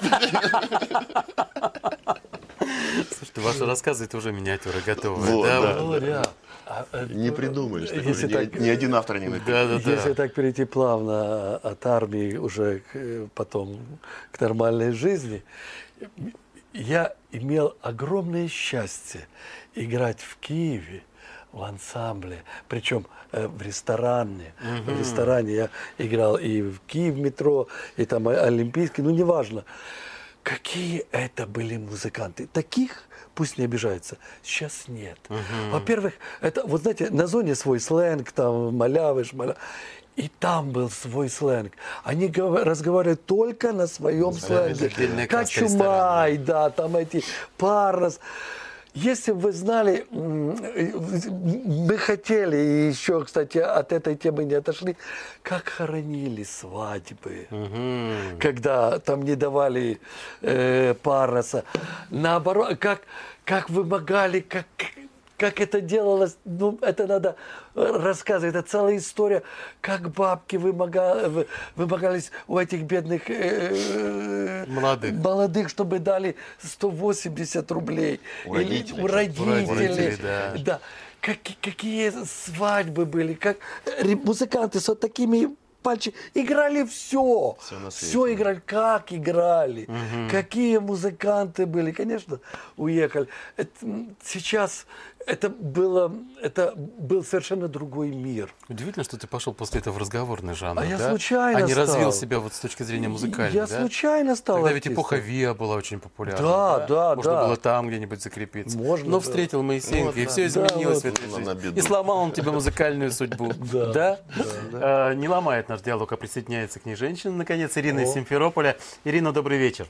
[SPEAKER 1] Слушайте, ваши рассказы это уже миниатюры готовые.
[SPEAKER 3] Вот,
[SPEAKER 1] да?
[SPEAKER 3] да,
[SPEAKER 2] Володя,
[SPEAKER 3] да.
[SPEAKER 2] А, а,
[SPEAKER 3] не придумаешь. Если
[SPEAKER 2] ни, так,
[SPEAKER 3] ни один автор не напишет.
[SPEAKER 1] Да, да, да.
[SPEAKER 2] Если так перейти плавно от армии уже к, потом к нормальной жизни, я имел огромное счастье играть в Киеве в ансамбле, причем э, в ресторане. Mm-hmm. В ресторане я играл и в Киев метро, и там Олимпийский, ну неважно. Какие это были музыканты. Таких, пусть не обижаются, сейчас нет. Mm-hmm. Во-первых, это, вот знаете, на зоне свой сленг, там малявы, шмаля. И там был свой сленг. Они говор- разговаривают только на своем сленге. Качумай, да, там эти парос. Если бы вы знали, мы хотели, и еще, кстати, от этой темы не отошли, как хоронили свадьбы, угу. Когда там не давали э, пароса. Наоборот, как, как вымогали, как, как это делалось, ну, это надо рассказывать, это целая история, как бабки вымогали, вымогались у этих бедных э, молодых. молодых, чтобы дали сто восемьдесят рублей.
[SPEAKER 3] У родителей.
[SPEAKER 2] Или, у родителей.
[SPEAKER 3] У родителей,
[SPEAKER 2] да. Да. Как, какие свадьбы были, как музыканты с вот такими пальчиками играли все. Все, все играли, как играли, угу. Какие музыканты были, конечно, уехали. Это, сейчас это было, это был совершенно другой мир.
[SPEAKER 1] Удивительно, что ты пошел после этого в разговорный жанр,
[SPEAKER 2] а
[SPEAKER 1] да?
[SPEAKER 2] я случайно
[SPEAKER 1] а не
[SPEAKER 2] стал.
[SPEAKER 1] развил себя вот с точки зрения музыкальной,
[SPEAKER 2] Я
[SPEAKER 1] да?
[SPEAKER 2] случайно стал.
[SPEAKER 1] Тогда
[SPEAKER 2] артистом.
[SPEAKER 1] ведь эпоха ВИА была очень популярна.
[SPEAKER 2] Да, да, да.
[SPEAKER 1] Можно
[SPEAKER 2] да.
[SPEAKER 1] было там где-нибудь закрепиться.
[SPEAKER 2] Можно,
[SPEAKER 1] Но
[SPEAKER 2] да.
[SPEAKER 1] встретил Моисеенко, вот, и
[SPEAKER 2] да.
[SPEAKER 1] все изменилось
[SPEAKER 2] да,
[SPEAKER 1] в этой
[SPEAKER 2] вот,
[SPEAKER 1] жизни. И сломал он тебе музыкальную судьбу. Да?
[SPEAKER 2] Да?
[SPEAKER 1] А, не ломает наш диалог, а присоединяется к ней женщина, наконец, Ирина из Симферополя. Ирина, добрый вечер.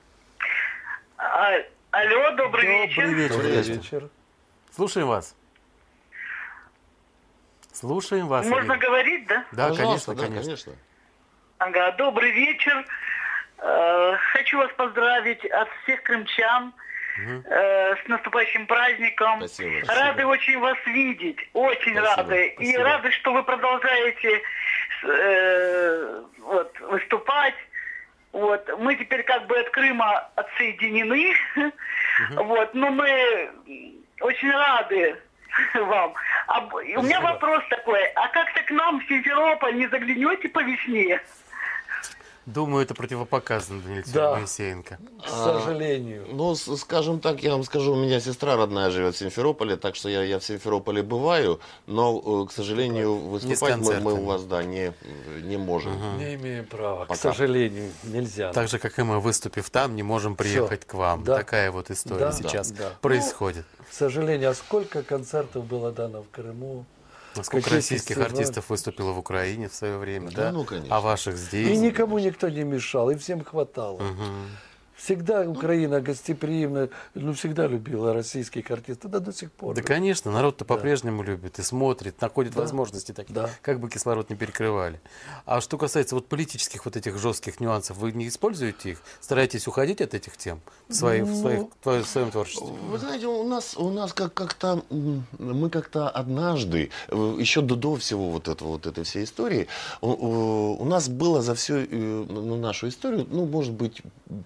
[SPEAKER 12] А, алло, добрый,
[SPEAKER 1] добрый
[SPEAKER 12] вечер.
[SPEAKER 1] вечер.
[SPEAKER 2] Добрый вечер.
[SPEAKER 1] Слушаем вас. Слушаем вас.
[SPEAKER 12] Можно
[SPEAKER 1] Ирина.
[SPEAKER 12] говорить, да?
[SPEAKER 1] Да,
[SPEAKER 3] Пожалуйста,
[SPEAKER 1] конечно,
[SPEAKER 3] да,
[SPEAKER 1] конечно.
[SPEAKER 3] конечно.
[SPEAKER 12] Ага, добрый вечер. Э, хочу вас поздравить от всех крымчан угу. э, с наступающим праздником.
[SPEAKER 3] Спасибо.
[SPEAKER 12] Рады очень вас видеть, очень
[SPEAKER 3] Спасибо.
[SPEAKER 12] рады.
[SPEAKER 3] Спасибо.
[SPEAKER 12] И рады, что вы продолжаете э, вот, выступать. Вот. Мы теперь как бы от Крыма отсоединены. Угу. Вот. Но мы очень рады вам. А, у меня вопрос такой. А как-то к нам в Симферополь не заглянете по весне?
[SPEAKER 1] Думаю, это противопоказано для
[SPEAKER 2] да.
[SPEAKER 1] Моисеенко.
[SPEAKER 2] К сожалению.
[SPEAKER 3] А, ну, скажем так, я вам скажу, у меня сестра родная живет в Симферополе, так что я, я в Симферополе бываю, но, к сожалению, выступать мы, мы у вас да, не, не можем.
[SPEAKER 2] Угу. Не имеем права,
[SPEAKER 3] Пока.
[SPEAKER 2] К сожалению, нельзя.
[SPEAKER 1] Так же, как и мы, выступив там, не можем приехать
[SPEAKER 2] Все.
[SPEAKER 1] к вам.
[SPEAKER 2] Да.
[SPEAKER 1] Такая вот история
[SPEAKER 2] да,
[SPEAKER 1] сейчас
[SPEAKER 2] да, да.
[SPEAKER 1] происходит.
[SPEAKER 2] Ну, к сожалению, а сколько концертов было дано в Крыму?
[SPEAKER 1] Сколько
[SPEAKER 2] Какие
[SPEAKER 1] российских
[SPEAKER 2] фестивали?
[SPEAKER 1] артистов выступило в Украине в свое время,
[SPEAKER 3] да?
[SPEAKER 1] да?
[SPEAKER 3] Ну, конечно.
[SPEAKER 1] А ваших здесь?
[SPEAKER 2] И никому никто не мешал, и всем хватало.
[SPEAKER 1] Угу.
[SPEAKER 2] Всегда Украина гостеприимна, ну, всегда любила российских артистов, да до сих пор.
[SPEAKER 1] Да, конечно, народ-то да. по-прежнему любит и смотрит, находит
[SPEAKER 2] да.
[SPEAKER 1] возможности такие,
[SPEAKER 2] да.
[SPEAKER 1] как бы кислород не перекрывали. А что касается вот политических вот этих жестких нюансов, вы не используете их? Стараетесь уходить от этих тем в, своих, ну, в, своих, в своем творчестве?
[SPEAKER 3] Вы знаете, у нас, у нас как- как-то, мы как-то однажды, еще до, до всего вот этого, вот этой всей истории, у, у, у нас было за всю ну, нашу историю, ну, может быть, пять-шесть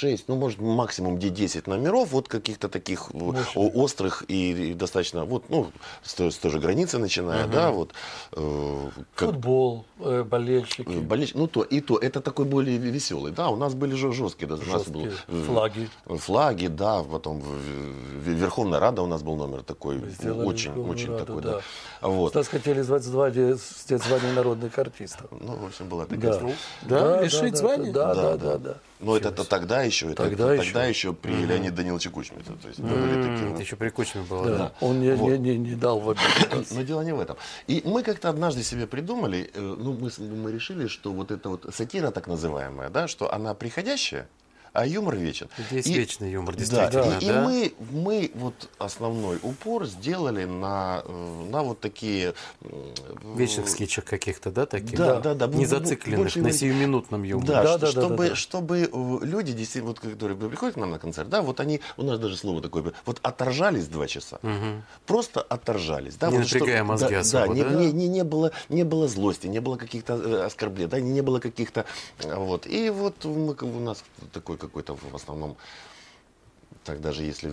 [SPEAKER 3] шесть, ну, может, максимум десять номеров, вот каких-то таких Мощный. острых и, и достаточно, вот, ну, с той, с той же границы начиная, uh-huh. да, вот.
[SPEAKER 2] Э, как, Футбол, э, болельщики.
[SPEAKER 3] Болельщики, ну, то и то, это такой более веселый, да, у нас были жесткие, да, у нас был,
[SPEAKER 2] флаги.
[SPEAKER 3] Флаги, да, потом Верховная Рада у нас был номер такой, очень, очень Раду, такой, да.
[SPEAKER 2] да.
[SPEAKER 3] Вот.
[SPEAKER 2] Нас хотели звать звание, звание народных артистов.
[SPEAKER 3] Ну, в общем, была такая...
[SPEAKER 2] Да,
[SPEAKER 1] да, да лишить
[SPEAKER 2] да,
[SPEAKER 1] звания?
[SPEAKER 2] Да, да,
[SPEAKER 3] да.
[SPEAKER 2] да, да. да.
[SPEAKER 3] Но это, это тогда еще,
[SPEAKER 2] тогда,
[SPEAKER 3] это,
[SPEAKER 2] еще.
[SPEAKER 3] тогда еще при mm-hmm. Леониде Даниловиче Кучме. То есть, mm-hmm. были такие,
[SPEAKER 1] это еще при Кучме было,
[SPEAKER 2] да.
[SPEAKER 1] да.
[SPEAKER 2] Он не, вот. не, не, не дал в обиду.
[SPEAKER 3] Но дело не в этом. И мы как-то однажды себе придумали, ну, мы, мы решили, что вот эта вот сатира так называемая, да, что она приходящая, а юмор вечен.
[SPEAKER 1] Здесь
[SPEAKER 3] и,
[SPEAKER 1] вечный юмор, действительно.
[SPEAKER 3] Да, и,
[SPEAKER 1] да?
[SPEAKER 3] и мы, мы вот основной упор сделали на, на вот такие...
[SPEAKER 1] Вечных скетчах каких-то, да, таких?
[SPEAKER 3] Да, да, да.
[SPEAKER 1] Не зацикленных, на сиюминутном юморе.
[SPEAKER 3] Да,
[SPEAKER 2] да, да,
[SPEAKER 3] чтобы,
[SPEAKER 2] да, да, да.
[SPEAKER 3] чтобы люди, действительно, вот, которые приходят к нам на концерт, да, вот они, у нас даже слово такое, вот оторжались два часа.
[SPEAKER 1] Угу.
[SPEAKER 3] Просто оторжались. Да,
[SPEAKER 1] не
[SPEAKER 3] вот,
[SPEAKER 1] напрягая
[SPEAKER 3] что,
[SPEAKER 1] мозги
[SPEAKER 3] да,
[SPEAKER 1] особо,
[SPEAKER 3] да?
[SPEAKER 1] да?
[SPEAKER 3] Не, не, не, было, не было злости, не было каких-то э, оскорблений, да, не было каких-то... Вот. И вот мы, у нас такой какой-то в основном так даже если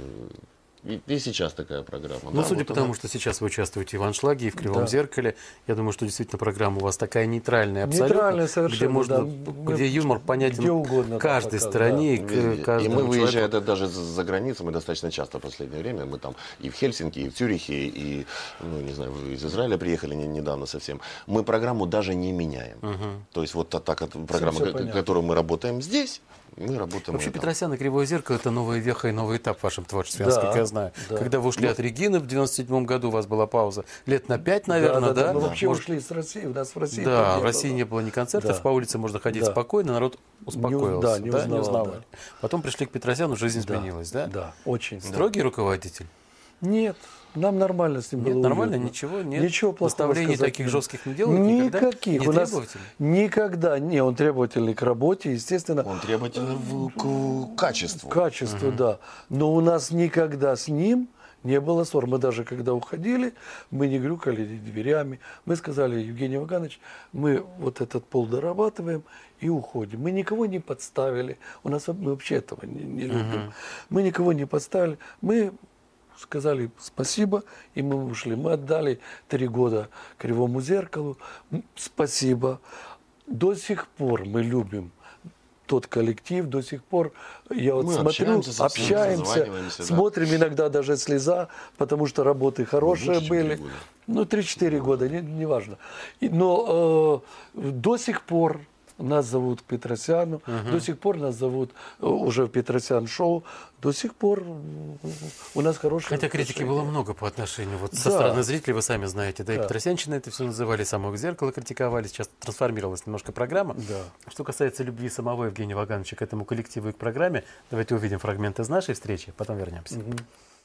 [SPEAKER 3] и, и сейчас такая программа.
[SPEAKER 1] Ну,
[SPEAKER 3] да,
[SPEAKER 1] судя
[SPEAKER 3] вот
[SPEAKER 1] по тому,
[SPEAKER 3] она...
[SPEAKER 1] что сейчас вы участвуете и в «Аншлаге», и в «Кривом
[SPEAKER 2] да.
[SPEAKER 1] зеркале», я думаю, что действительно программа у вас такая нейтральная абсолютно.
[SPEAKER 2] Нейтральная совершенно,
[SPEAKER 1] где можно,
[SPEAKER 2] да.
[SPEAKER 1] где юмор понятен
[SPEAKER 2] где угодно,
[SPEAKER 1] каждой
[SPEAKER 2] да,
[SPEAKER 1] стране.
[SPEAKER 2] Да.
[SPEAKER 1] И,
[SPEAKER 3] и мы выезжаем это даже за границу, мы достаточно часто в последнее время, мы там и в Хельсинки, и в Цюрихе, и, ну, не знаю, из Израиля приехали недавно совсем. Мы программу даже не меняем. Угу. То есть вот та, та программа, которую мы работаем здесь, мы работаем.
[SPEAKER 1] Вообще «Петросян» и «Кривое зеркало» — это новая веха и новый этап в вашем творчестве, да, насколько я знаю. Да. Когда вы ушли ну, от Регины в девяносто седьмом году, у вас была пауза лет на пять, наверное, да?
[SPEAKER 2] Да, да,
[SPEAKER 1] да?
[SPEAKER 2] мы вообще
[SPEAKER 1] Может...
[SPEAKER 2] ушли из России, у нас в России
[SPEAKER 1] Да,
[SPEAKER 2] не
[SPEAKER 1] в России
[SPEAKER 2] было.
[SPEAKER 1] не было ни концертов, да. По улице можно ходить да. спокойно, народ успокоился.
[SPEAKER 2] Не, да, не,
[SPEAKER 1] да,
[SPEAKER 2] узнавал,
[SPEAKER 1] не узнавали.
[SPEAKER 2] Да.
[SPEAKER 1] Потом пришли к Петросяну, жизнь
[SPEAKER 2] да.
[SPEAKER 1] изменилась, да?
[SPEAKER 2] Да, очень.
[SPEAKER 1] Строгий да. руководитель?
[SPEAKER 2] Нет. Нам нормально с ним
[SPEAKER 1] нет,
[SPEAKER 2] было.
[SPEAKER 1] Нормально,
[SPEAKER 2] уютно.
[SPEAKER 1] ничего, нет.
[SPEAKER 2] Ничего плохого
[SPEAKER 1] Наставлений
[SPEAKER 2] сказать
[SPEAKER 1] таких
[SPEAKER 2] нет.
[SPEAKER 1] жестких не делают
[SPEAKER 2] никаких.
[SPEAKER 1] Не
[SPEAKER 2] у нас никогда не. Он требовательный к работе, естественно.
[SPEAKER 3] Он требовательный к качеству.
[SPEAKER 2] Качеству,
[SPEAKER 3] угу.
[SPEAKER 2] да. Но у нас никогда с ним не было ссор. Мы даже когда уходили, мы не грюкали дверями. Мы сказали: Евгений Ваганович, мы вот этот пол дорабатываем и уходим. Мы никого не подставили. У нас мы вообще этого не, не любим. Угу. Мы никого не подставили. Мы сказали спасибо, и мы ушли. Мы отдали три года «Кривому зеркалу». Спасибо. До сих пор мы любим тот коллектив, до сих пор я вот
[SPEAKER 3] мы
[SPEAKER 2] смотрю,
[SPEAKER 3] общаемся,
[SPEAKER 2] общаемся смотрим да. иногда даже слеза, потому что работы хорошие ну, были. Года. Ну, три-четыре года, не, не важно. И, но э, до сих пор нас зовут к Петросяну, uh-huh. до сих пор нас зовут уже в Петросян шоу, до сих пор у нас хорошие
[SPEAKER 1] Хотя
[SPEAKER 2] отношения.
[SPEAKER 1] Критики было много по отношению вот, со
[SPEAKER 2] да.
[SPEAKER 1] стороны зрителей, вы сами знаете, да, и
[SPEAKER 2] да.
[SPEAKER 1] Петросянщина это все называли, самого зеркала критиковали, сейчас трансформировалась немножко программа.
[SPEAKER 2] Да.
[SPEAKER 1] Что касается любви самого Евгения Вагановича к этому коллективу и к программе, давайте увидим фрагмент из нашей встречи, потом вернемся.
[SPEAKER 2] Uh-huh.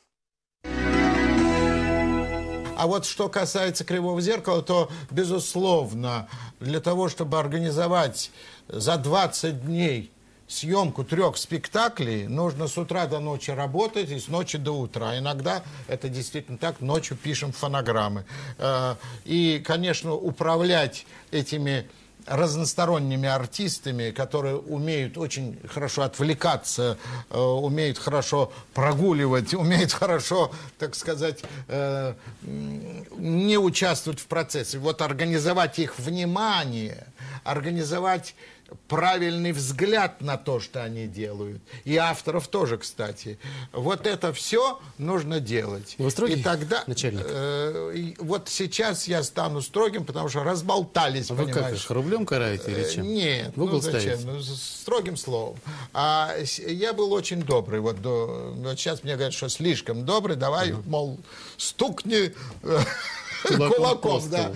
[SPEAKER 13] А вот что касается «Кривого зеркала», то, безусловно, для того, чтобы организовать за двадцать дней съемку трех спектаклей, нужно с утра до ночи работать и с ночи до утра. Иногда это действительно так, ночью пишем фонограммы. И, конечно, управлять этими разносторонними артистами, которые умеют очень хорошо отвлекаться, э, умеют хорошо прогуливать, умеют хорошо, так сказать, э, не участвовать в процессе. Вот организовать их внимание, организовать правильный взгляд на то, что они делают. И авторов тоже, кстати. Вот это все нужно делать.
[SPEAKER 1] Вы строгий,
[SPEAKER 13] и тогда,
[SPEAKER 1] начальник?
[SPEAKER 13] Э, и вот сейчас я стану строгим, потому что разболтались,
[SPEAKER 1] а
[SPEAKER 13] понимаешь.
[SPEAKER 1] Вы как, рублем караете или чем?
[SPEAKER 13] Нет,
[SPEAKER 1] в угол
[SPEAKER 13] ну зачем?
[SPEAKER 1] ставите?
[SPEAKER 13] Ну, строгим словом. А я был очень добрый. Вот, до, вот сейчас мне говорят, что слишком добрый, давай, угу. мол, стукни кулаком, кулаком да.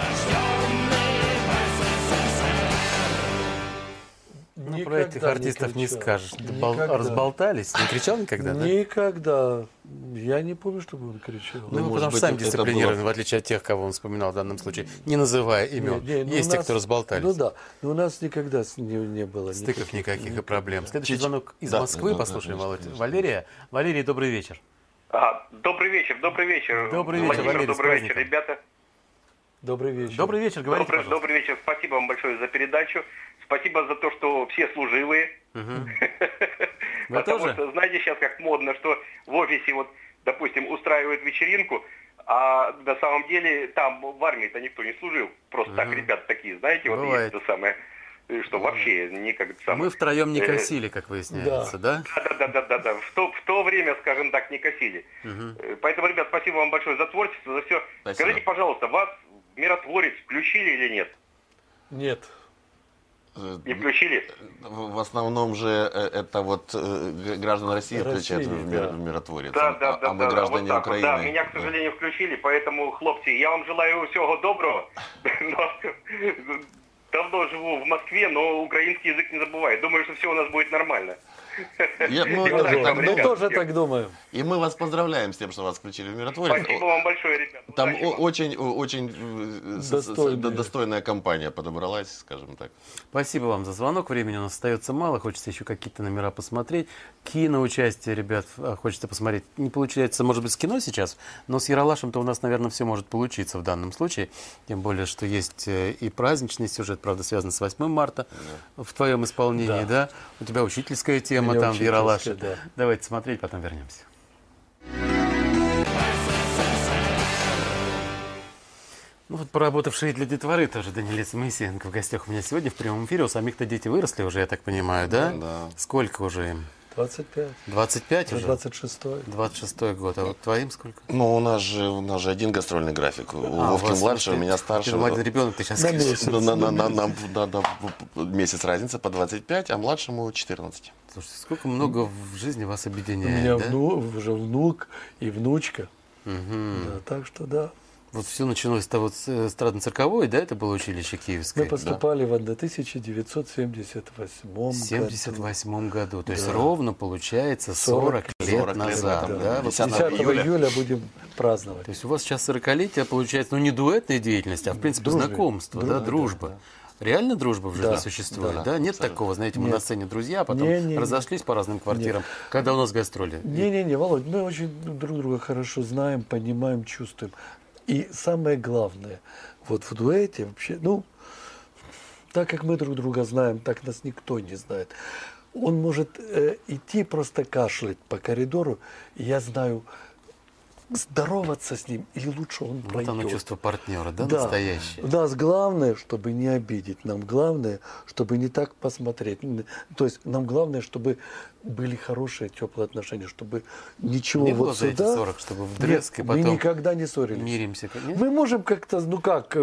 [SPEAKER 1] Ну, про этих артистов не, не скажешь. Бол... Разболтались? Не кричал никогда, да?
[SPEAKER 2] Никогда. Я не помню, чтобы он кричал.
[SPEAKER 1] Ну, ну потому что сами дисциплинированы, было... в отличие от тех, кого он вспоминал в данном случае, не называя имен. Не, не, Есть те, нас... кто разболтались.
[SPEAKER 2] Ну да, но у нас никогда не, не было
[SPEAKER 1] стыков никаких, никаких и проблем. Следующий
[SPEAKER 3] Чуть...
[SPEAKER 1] звонок из
[SPEAKER 3] да,
[SPEAKER 1] Москвы,
[SPEAKER 3] да,
[SPEAKER 1] послушаем,
[SPEAKER 3] да,
[SPEAKER 1] Володя. Валерия. Валерий, добрый вечер.
[SPEAKER 4] Ага, добрый вечер, добрый вечер.
[SPEAKER 1] Добрый вечер,
[SPEAKER 4] Владимир,
[SPEAKER 1] Валерий,
[SPEAKER 4] добрый вечер, ребята.
[SPEAKER 2] Добрый вечер.
[SPEAKER 1] Добрый вечер, говорите,
[SPEAKER 4] добрый, добрый вечер, спасибо вам большое за передачу.
[SPEAKER 14] Спасибо за то, что все служивые.
[SPEAKER 1] Угу.
[SPEAKER 14] Потому что, знаете, сейчас как модно, что в офисе, вот, допустим, устраивают вечеринку, а на самом деле там в армии-то никто не служил. Просто угу. так ребята такие, знаете, вот
[SPEAKER 1] Бывает.
[SPEAKER 14] есть это самое, что вообще никак... Самое,
[SPEAKER 1] Мы втроем не косили, как выясняется, да?
[SPEAKER 14] Да-да-да-да-да. В то, в то время, скажем так, не косили.
[SPEAKER 1] Угу.
[SPEAKER 14] Поэтому, ребят, спасибо вам большое за творчество, за все. Спасибо. Скажите, пожалуйста, вас в «Миротворец» включили или нет?
[SPEAKER 2] Нет.
[SPEAKER 14] Не включили?
[SPEAKER 3] В основном же это вот граждан России, России включают в, мир,
[SPEAKER 14] да.
[SPEAKER 3] в «Миротворец»,
[SPEAKER 14] да, да,
[SPEAKER 3] а,
[SPEAKER 14] да,
[SPEAKER 3] а мы
[SPEAKER 14] да,
[SPEAKER 3] граждане
[SPEAKER 14] вот
[SPEAKER 3] Украины.
[SPEAKER 14] Вот, да, меня, к сожалению, да. включили, поэтому, хлопцы, я вам желаю всего доброго. Давно живу в Москве, но украинский язык не забываю. Думаю, что все у нас будет нормально.
[SPEAKER 3] Я, мы,
[SPEAKER 2] тоже, так, мы тоже так думаем.
[SPEAKER 3] И мы вас поздравляем с тем, что вас включили в «Миротворец».
[SPEAKER 14] Спасибо вам большое, ребята.
[SPEAKER 3] Там очень, очень достойная. достойная компания подобралась, скажем так.
[SPEAKER 1] Спасибо вам за звонок. Времени у нас остается мало. Хочется еще какие-то номера посмотреть. Киноучастие, ребят, хочется посмотреть. Не получается, может быть, с кино сейчас, но с Ералашем-то у нас, наверное, все может получиться в данном случае. Тем более, что есть и праздничный сюжет, правда, связан с восьмым марта да. в твоем исполнении, да. да? У тебя учительская тема. Мы там в Ералаше. Да. Давайте смотреть, потом вернемся. Ну вот поработавшие для детворы тоже Данилец Моисеенко в гостях у меня сегодня в прямом эфире. У самих-то дети выросли уже, я так понимаю, да?
[SPEAKER 3] Да.
[SPEAKER 1] Сколько уже им?
[SPEAKER 2] двадцать пять.
[SPEAKER 1] двадцать пять уже?
[SPEAKER 2] двадцать шестой.
[SPEAKER 1] двадцать шестой год. А вот твоим сколько?
[SPEAKER 3] Ну, у нас же, у нас же один гастрольный график. У а, Вовки младше, у меня старше.
[SPEAKER 1] Ты младший ребенок, ты сейчас
[SPEAKER 3] на месяц. На, на, на, на, на, на месяц разница по двадцать пять, а младшему четырнадцать.
[SPEAKER 1] Слушайте, сколько много в жизни вас объединяет,
[SPEAKER 2] У меня
[SPEAKER 1] да?
[SPEAKER 2] вну, уже внук и внучка.
[SPEAKER 1] Угу.
[SPEAKER 2] Да, так что да.
[SPEAKER 1] Вот все началось-то вот с эстрадно-цирковой, да, это было училище киевское?
[SPEAKER 2] Мы поступали да. в тысяча девятьсот семьдесят восьмом году.
[SPEAKER 1] семьдесят восьмом году, то есть да. ровно получается сорок лет назад.
[SPEAKER 2] Да.
[SPEAKER 1] Да?
[SPEAKER 2] десятого июля будем праздновать.
[SPEAKER 1] То есть у вас сейчас сорокалетие получается, ну не дуэтная деятельность, а в принципе Дружи. знакомство, Дружи, да, дружба. Да, да. Реально дружба в жизни да, существует, да? да? Нет абсолютно. Такого, знаете, мы Нет. на сцене друзья, а потом не, не, разошлись не. по разным квартирам, Нет. когда у нас гастроли.
[SPEAKER 2] Не-не-не, Володь, мы очень друг друга хорошо знаем, понимаем, чувствуем. И самое главное, вот в дуэте вообще, ну, так как мы друг друга знаем, так нас никто не знает. Он может э, идти просто кашлять по коридору, и я знаю, здороваться с ним, и лучше он пройдет.
[SPEAKER 1] Вот оно чувство партнера, да,
[SPEAKER 2] да,
[SPEAKER 1] настоящее?
[SPEAKER 2] У нас главное, чтобы не обидеть, нам главное, чтобы не так посмотреть. То есть нам главное, чтобы были хорошие, теплые отношения, чтобы ничего
[SPEAKER 1] не
[SPEAKER 2] вот
[SPEAKER 1] было
[SPEAKER 2] сюда...
[SPEAKER 1] за эти сорок, чтобы вдрызг, и потом
[SPEAKER 2] мы никогда не ссорились.
[SPEAKER 1] Миримся. Нет?
[SPEAKER 2] Мы можем как-то, ну как,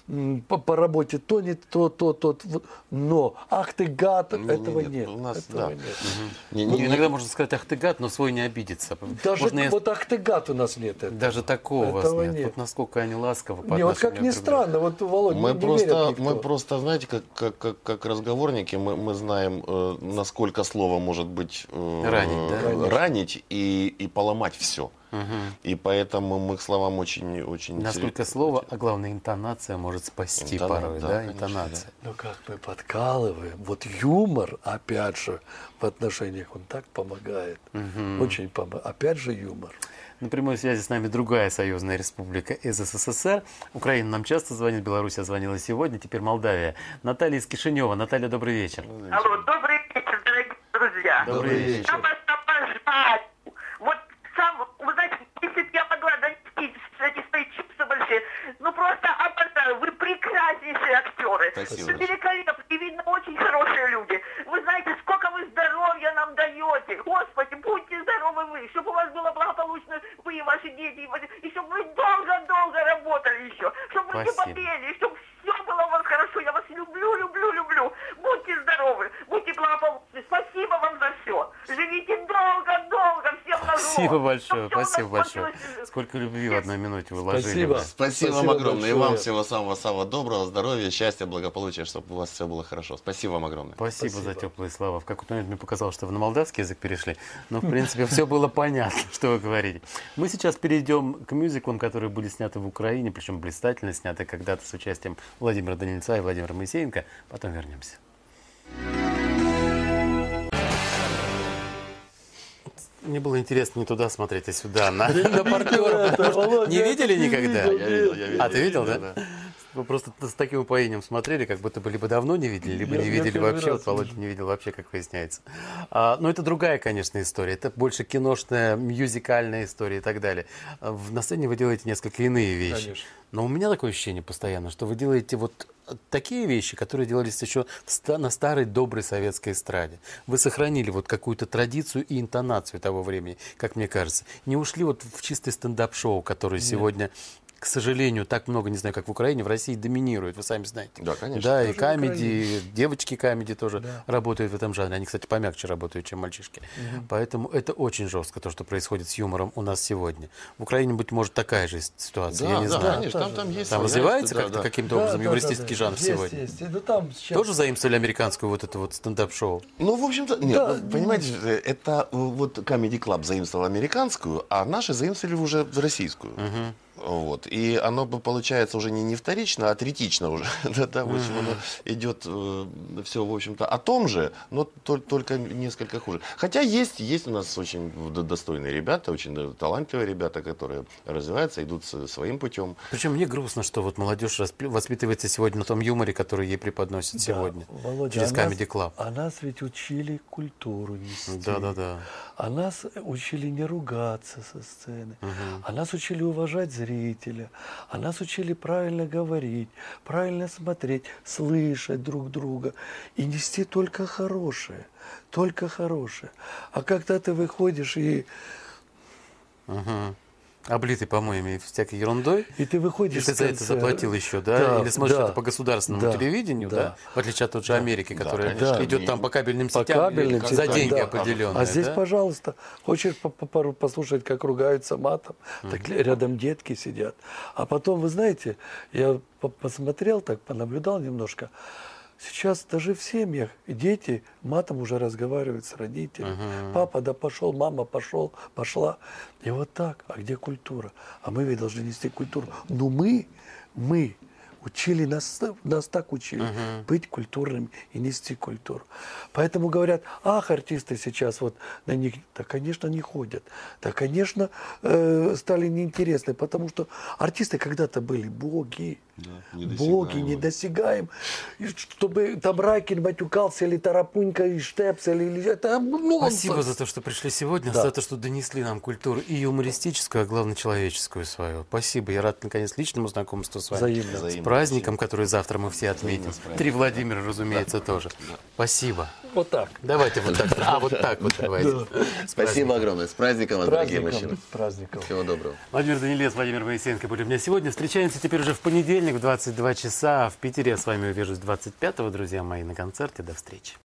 [SPEAKER 2] по, по работе то, не то, то, то, но ах ты гад, не, этого нет. нет.
[SPEAKER 3] У нас,
[SPEAKER 2] этого
[SPEAKER 3] да.
[SPEAKER 2] нет.
[SPEAKER 1] Угу. Не, не, иногда можно сказать ах ты гад, но свой не обидится.
[SPEAKER 2] Даже
[SPEAKER 1] можно
[SPEAKER 2] вот ах ты гад у нас нет. Этого.
[SPEAKER 1] Даже такого у вас нет. нет. Вот насколько они ласковы.
[SPEAKER 2] Не, вот как ни странно, вот Володя,
[SPEAKER 3] мы
[SPEAKER 2] не
[SPEAKER 3] просто, мы просто, знаете, как, как, как, как разговорники, мы, мы знаем, э, насколько слово может быть... Э,
[SPEAKER 1] ранить, да?
[SPEAKER 3] ранить и, и поломать все.
[SPEAKER 1] Угу.
[SPEAKER 3] И поэтому мы к словам очень... очень
[SPEAKER 1] насколько слово, а главное интонация может спасти Интона... порой, да, да? Конечно, интонация.
[SPEAKER 2] Да. Ну как мы подкалываем. Вот юмор, опять же, в отношениях он так помогает.
[SPEAKER 1] Угу.
[SPEAKER 2] Очень помогает. Опять же юмор.
[SPEAKER 1] На прямой связи с нами другая союзная республика из СССР. Украина нам часто звонит, Белоруссия звонила сегодня, теперь Молдавия. Наталья из Кишинева. Наталья, добрый вечер.
[SPEAKER 12] Алло, добрый вечер, дорогие друзья.
[SPEAKER 1] Добрый вечер.
[SPEAKER 12] Я вас обожаю. Вот сам, вы знаете, если бы я могла донести эти свои чипсы большие, ну просто обожаю. Вы прекраснейшие актеры.
[SPEAKER 3] Спасибо.
[SPEAKER 12] Вы великолепны и, видно, очень хорошие люди. Вы знаете, сколько вы здоровья нам даете. Господи, будьте здоровы вы, чтобы у вас было благополучно, вы и ваши дети, и чтобы вы долго-долго работали еще, чтобы вы не болели, чтобы все было у вас хорошо. Я вас люблю, люблю, люблю. Будьте здоровы, будьте благополучны. Спасибо вам за все. Живите долго-долго, всем на зло.
[SPEAKER 1] Спасибо большое, спасибо большое. Сколько любви в одной минуте вы вложили.
[SPEAKER 2] Спасибо.
[SPEAKER 3] Спасибо, Спасибо вам огромное. Большое. И вам всего самого-самого доброго, здоровья, счастья, благополучия, чтобы у вас все было хорошо. Спасибо вам огромное.
[SPEAKER 1] Спасибо, Спасибо. за теплые слова. В какой-то момент мне показалось, что вы на молдавский язык перешли. Но, в принципе, все было понятно, что вы говорите. Мы сейчас перейдем к мюзиклам, которые были сняты в Украине, причем блистательно сняты когда-то с участием Владимира Данильца и Владимира Моисеенко. Потом вернемся. Мне было интересно не туда смотреть, а сюда, на, на партнера. Не видели никогда?
[SPEAKER 3] Я видел, я видел.
[SPEAKER 1] А, ты видел, да? Вы просто с таким упоением смотрели, как будто бы либо давно не видели, либо
[SPEAKER 2] Я-
[SPEAKER 1] не
[SPEAKER 2] я
[SPEAKER 1] видели
[SPEAKER 2] первый
[SPEAKER 1] вообще.
[SPEAKER 2] раз
[SPEAKER 1] Вот Володя
[SPEAKER 2] вижу.
[SPEAKER 1] не видел вообще, как выясняется. А, но это другая, конечно, история. Это больше киношная, мюзикальная история и так далее. А в- на сцене вы делаете несколько иные вещи.
[SPEAKER 2] Конечно.
[SPEAKER 1] Но у меня такое ощущение постоянно, что вы делаете вот такие вещи, которые делались еще в ста- на старой доброй советской эстраде. Вы сохранили вот какую-то традицию и интонацию того времени, как мне кажется. Не ушли вот в чистый стендап-шоу, который
[SPEAKER 3] Нет.
[SPEAKER 1] сегодня, к сожалению, так много, не знаю, как в Украине, в России доминирует, вы сами знаете.
[SPEAKER 3] Да, конечно.
[SPEAKER 1] Да, и
[SPEAKER 3] Даже в
[SPEAKER 1] камеди,
[SPEAKER 3] Украине.
[SPEAKER 1] и девочки камеди тоже
[SPEAKER 3] Да.
[SPEAKER 1] работают в этом жанре. Они, кстати, помягче работают, чем мальчишки.
[SPEAKER 3] Мгм.
[SPEAKER 1] Поэтому это очень жестко, то, что происходит с юмором у нас сегодня. В Украине, быть может, такая же ситуация,
[SPEAKER 3] Да,
[SPEAKER 1] я не
[SPEAKER 3] да,
[SPEAKER 1] знаю.
[SPEAKER 3] конечно, там- там есть
[SPEAKER 1] Там
[SPEAKER 3] своя,
[SPEAKER 1] развивается
[SPEAKER 3] да,
[SPEAKER 1] как-то
[SPEAKER 3] да.
[SPEAKER 1] каким-то
[SPEAKER 2] Да,
[SPEAKER 1] образом
[SPEAKER 2] да,
[SPEAKER 1] юмористический
[SPEAKER 2] да, да.
[SPEAKER 1] жанр
[SPEAKER 2] Есть, сейчас.
[SPEAKER 1] сегодня?
[SPEAKER 2] Есть. Ну, там сейчас...
[SPEAKER 1] Тоже заимствовали американскую вот это вот стендап-шоу?
[SPEAKER 3] Ну, в общем-то, нет,
[SPEAKER 2] Да,
[SPEAKER 3] ну, понимаете, это вот Comedy Club заимствовал американскую, а наши заимствовали уже российскую. Вот. И оно бы получается уже не, не вторично, а третично уже. да, да, в общем,
[SPEAKER 1] Мгм.
[SPEAKER 3] оно идет все, в общем-то, о том же, но тол- только несколько хуже. Хотя есть, есть у нас очень д- достойные ребята, очень д- талантливые ребята, которые развиваются, идут с- своим путем.
[SPEAKER 1] Причем мне грустно, что вот молодежь распли- воспитывается сегодня на том юморе, который ей преподносят сегодня.
[SPEAKER 2] Володя,
[SPEAKER 1] через
[SPEAKER 2] а нас-
[SPEAKER 1] Comedy Club.
[SPEAKER 2] А нас ведь учили культуру нести.
[SPEAKER 1] Да-да-да.
[SPEAKER 2] А нас учили не ругаться со сцены.
[SPEAKER 1] Мгм.
[SPEAKER 2] А нас учили уважать зрителя. А нас учили правильно говорить, правильно смотреть, слышать друг друга. И нести только хорошее. Только хорошее. А когда ты выходишь и...
[SPEAKER 1] Мгм. Облитый помоями и всякой ерундой.
[SPEAKER 2] И ты выходишь
[SPEAKER 1] И ты
[SPEAKER 2] с
[SPEAKER 1] за это
[SPEAKER 2] концерта.
[SPEAKER 1] заплатил еще, да?
[SPEAKER 2] Да,
[SPEAKER 1] Или смотришь
[SPEAKER 2] да,
[SPEAKER 1] это по государственному
[SPEAKER 2] да,
[SPEAKER 1] телевидению, да?
[SPEAKER 2] да.
[SPEAKER 1] В отличие от той же
[SPEAKER 2] Да.
[SPEAKER 1] Америки,
[SPEAKER 2] Да,
[SPEAKER 1] которая
[SPEAKER 2] конечно.
[SPEAKER 1] идет там по кабельным
[SPEAKER 2] По
[SPEAKER 1] сетям
[SPEAKER 2] кабельным
[SPEAKER 1] за
[SPEAKER 2] сетям,
[SPEAKER 1] деньги
[SPEAKER 2] да.
[SPEAKER 1] определенные.
[SPEAKER 2] А здесь,
[SPEAKER 1] да?
[SPEAKER 2] пожалуйста, хочешь по- по- пару послушать, как ругаются матом, так рядом детки сидят. А потом, вы знаете, я по- посмотрел так, понаблюдал немножко. Сейчас даже в семьях дети матом уже разговаривают с родителями.
[SPEAKER 1] Мгм.
[SPEAKER 2] Папа, да пошел, мама, пошел, пошла. И вот так. А где культура? А мы ведь должны нести культуру. Но мы, мы учили нас, нас так учили
[SPEAKER 1] Мгм.
[SPEAKER 2] быть культурным и нести культуру. Поэтому говорят, ах, артисты сейчас вот на них, да, конечно, не ходят. Да, конечно, э, стали неинтересны, потому что артисты когда-то были боги. Боги, недосягаем. И чтобы там Райкин матюкался, или Тарапунька, и Штепсель, или это нонсенс.
[SPEAKER 1] Спасибо за то, что пришли сегодня,
[SPEAKER 2] Да.
[SPEAKER 1] за то, что донесли нам культуру и юмористическую, а главное, человеческую свою. Спасибо. Я рад, наконец, личному знакомству с вами.
[SPEAKER 2] Взаимно.
[SPEAKER 1] С
[SPEAKER 3] Взаимно.
[SPEAKER 1] праздником, который завтра мы все отметим.
[SPEAKER 3] Взаимно.
[SPEAKER 1] Три Владимира, разумеется, тоже. Спасибо.
[SPEAKER 2] Вот так.
[SPEAKER 1] Давайте вот так. А, вот так вот давайте. С
[SPEAKER 3] Спасибо
[SPEAKER 1] праздником.
[SPEAKER 3] огромное. С праздником вас, дорогие
[SPEAKER 2] Праздником,
[SPEAKER 3] мужчины.
[SPEAKER 2] с праздником.
[SPEAKER 3] Всего доброго.
[SPEAKER 1] Владимир Данилец, Владимир Моисеенко были у меня сегодня. Встречаемся теперь уже в понедельник в двадцать два часа. В Питере я с вами увижусь двадцать пятого, друзья мои, на концерте. До встречи.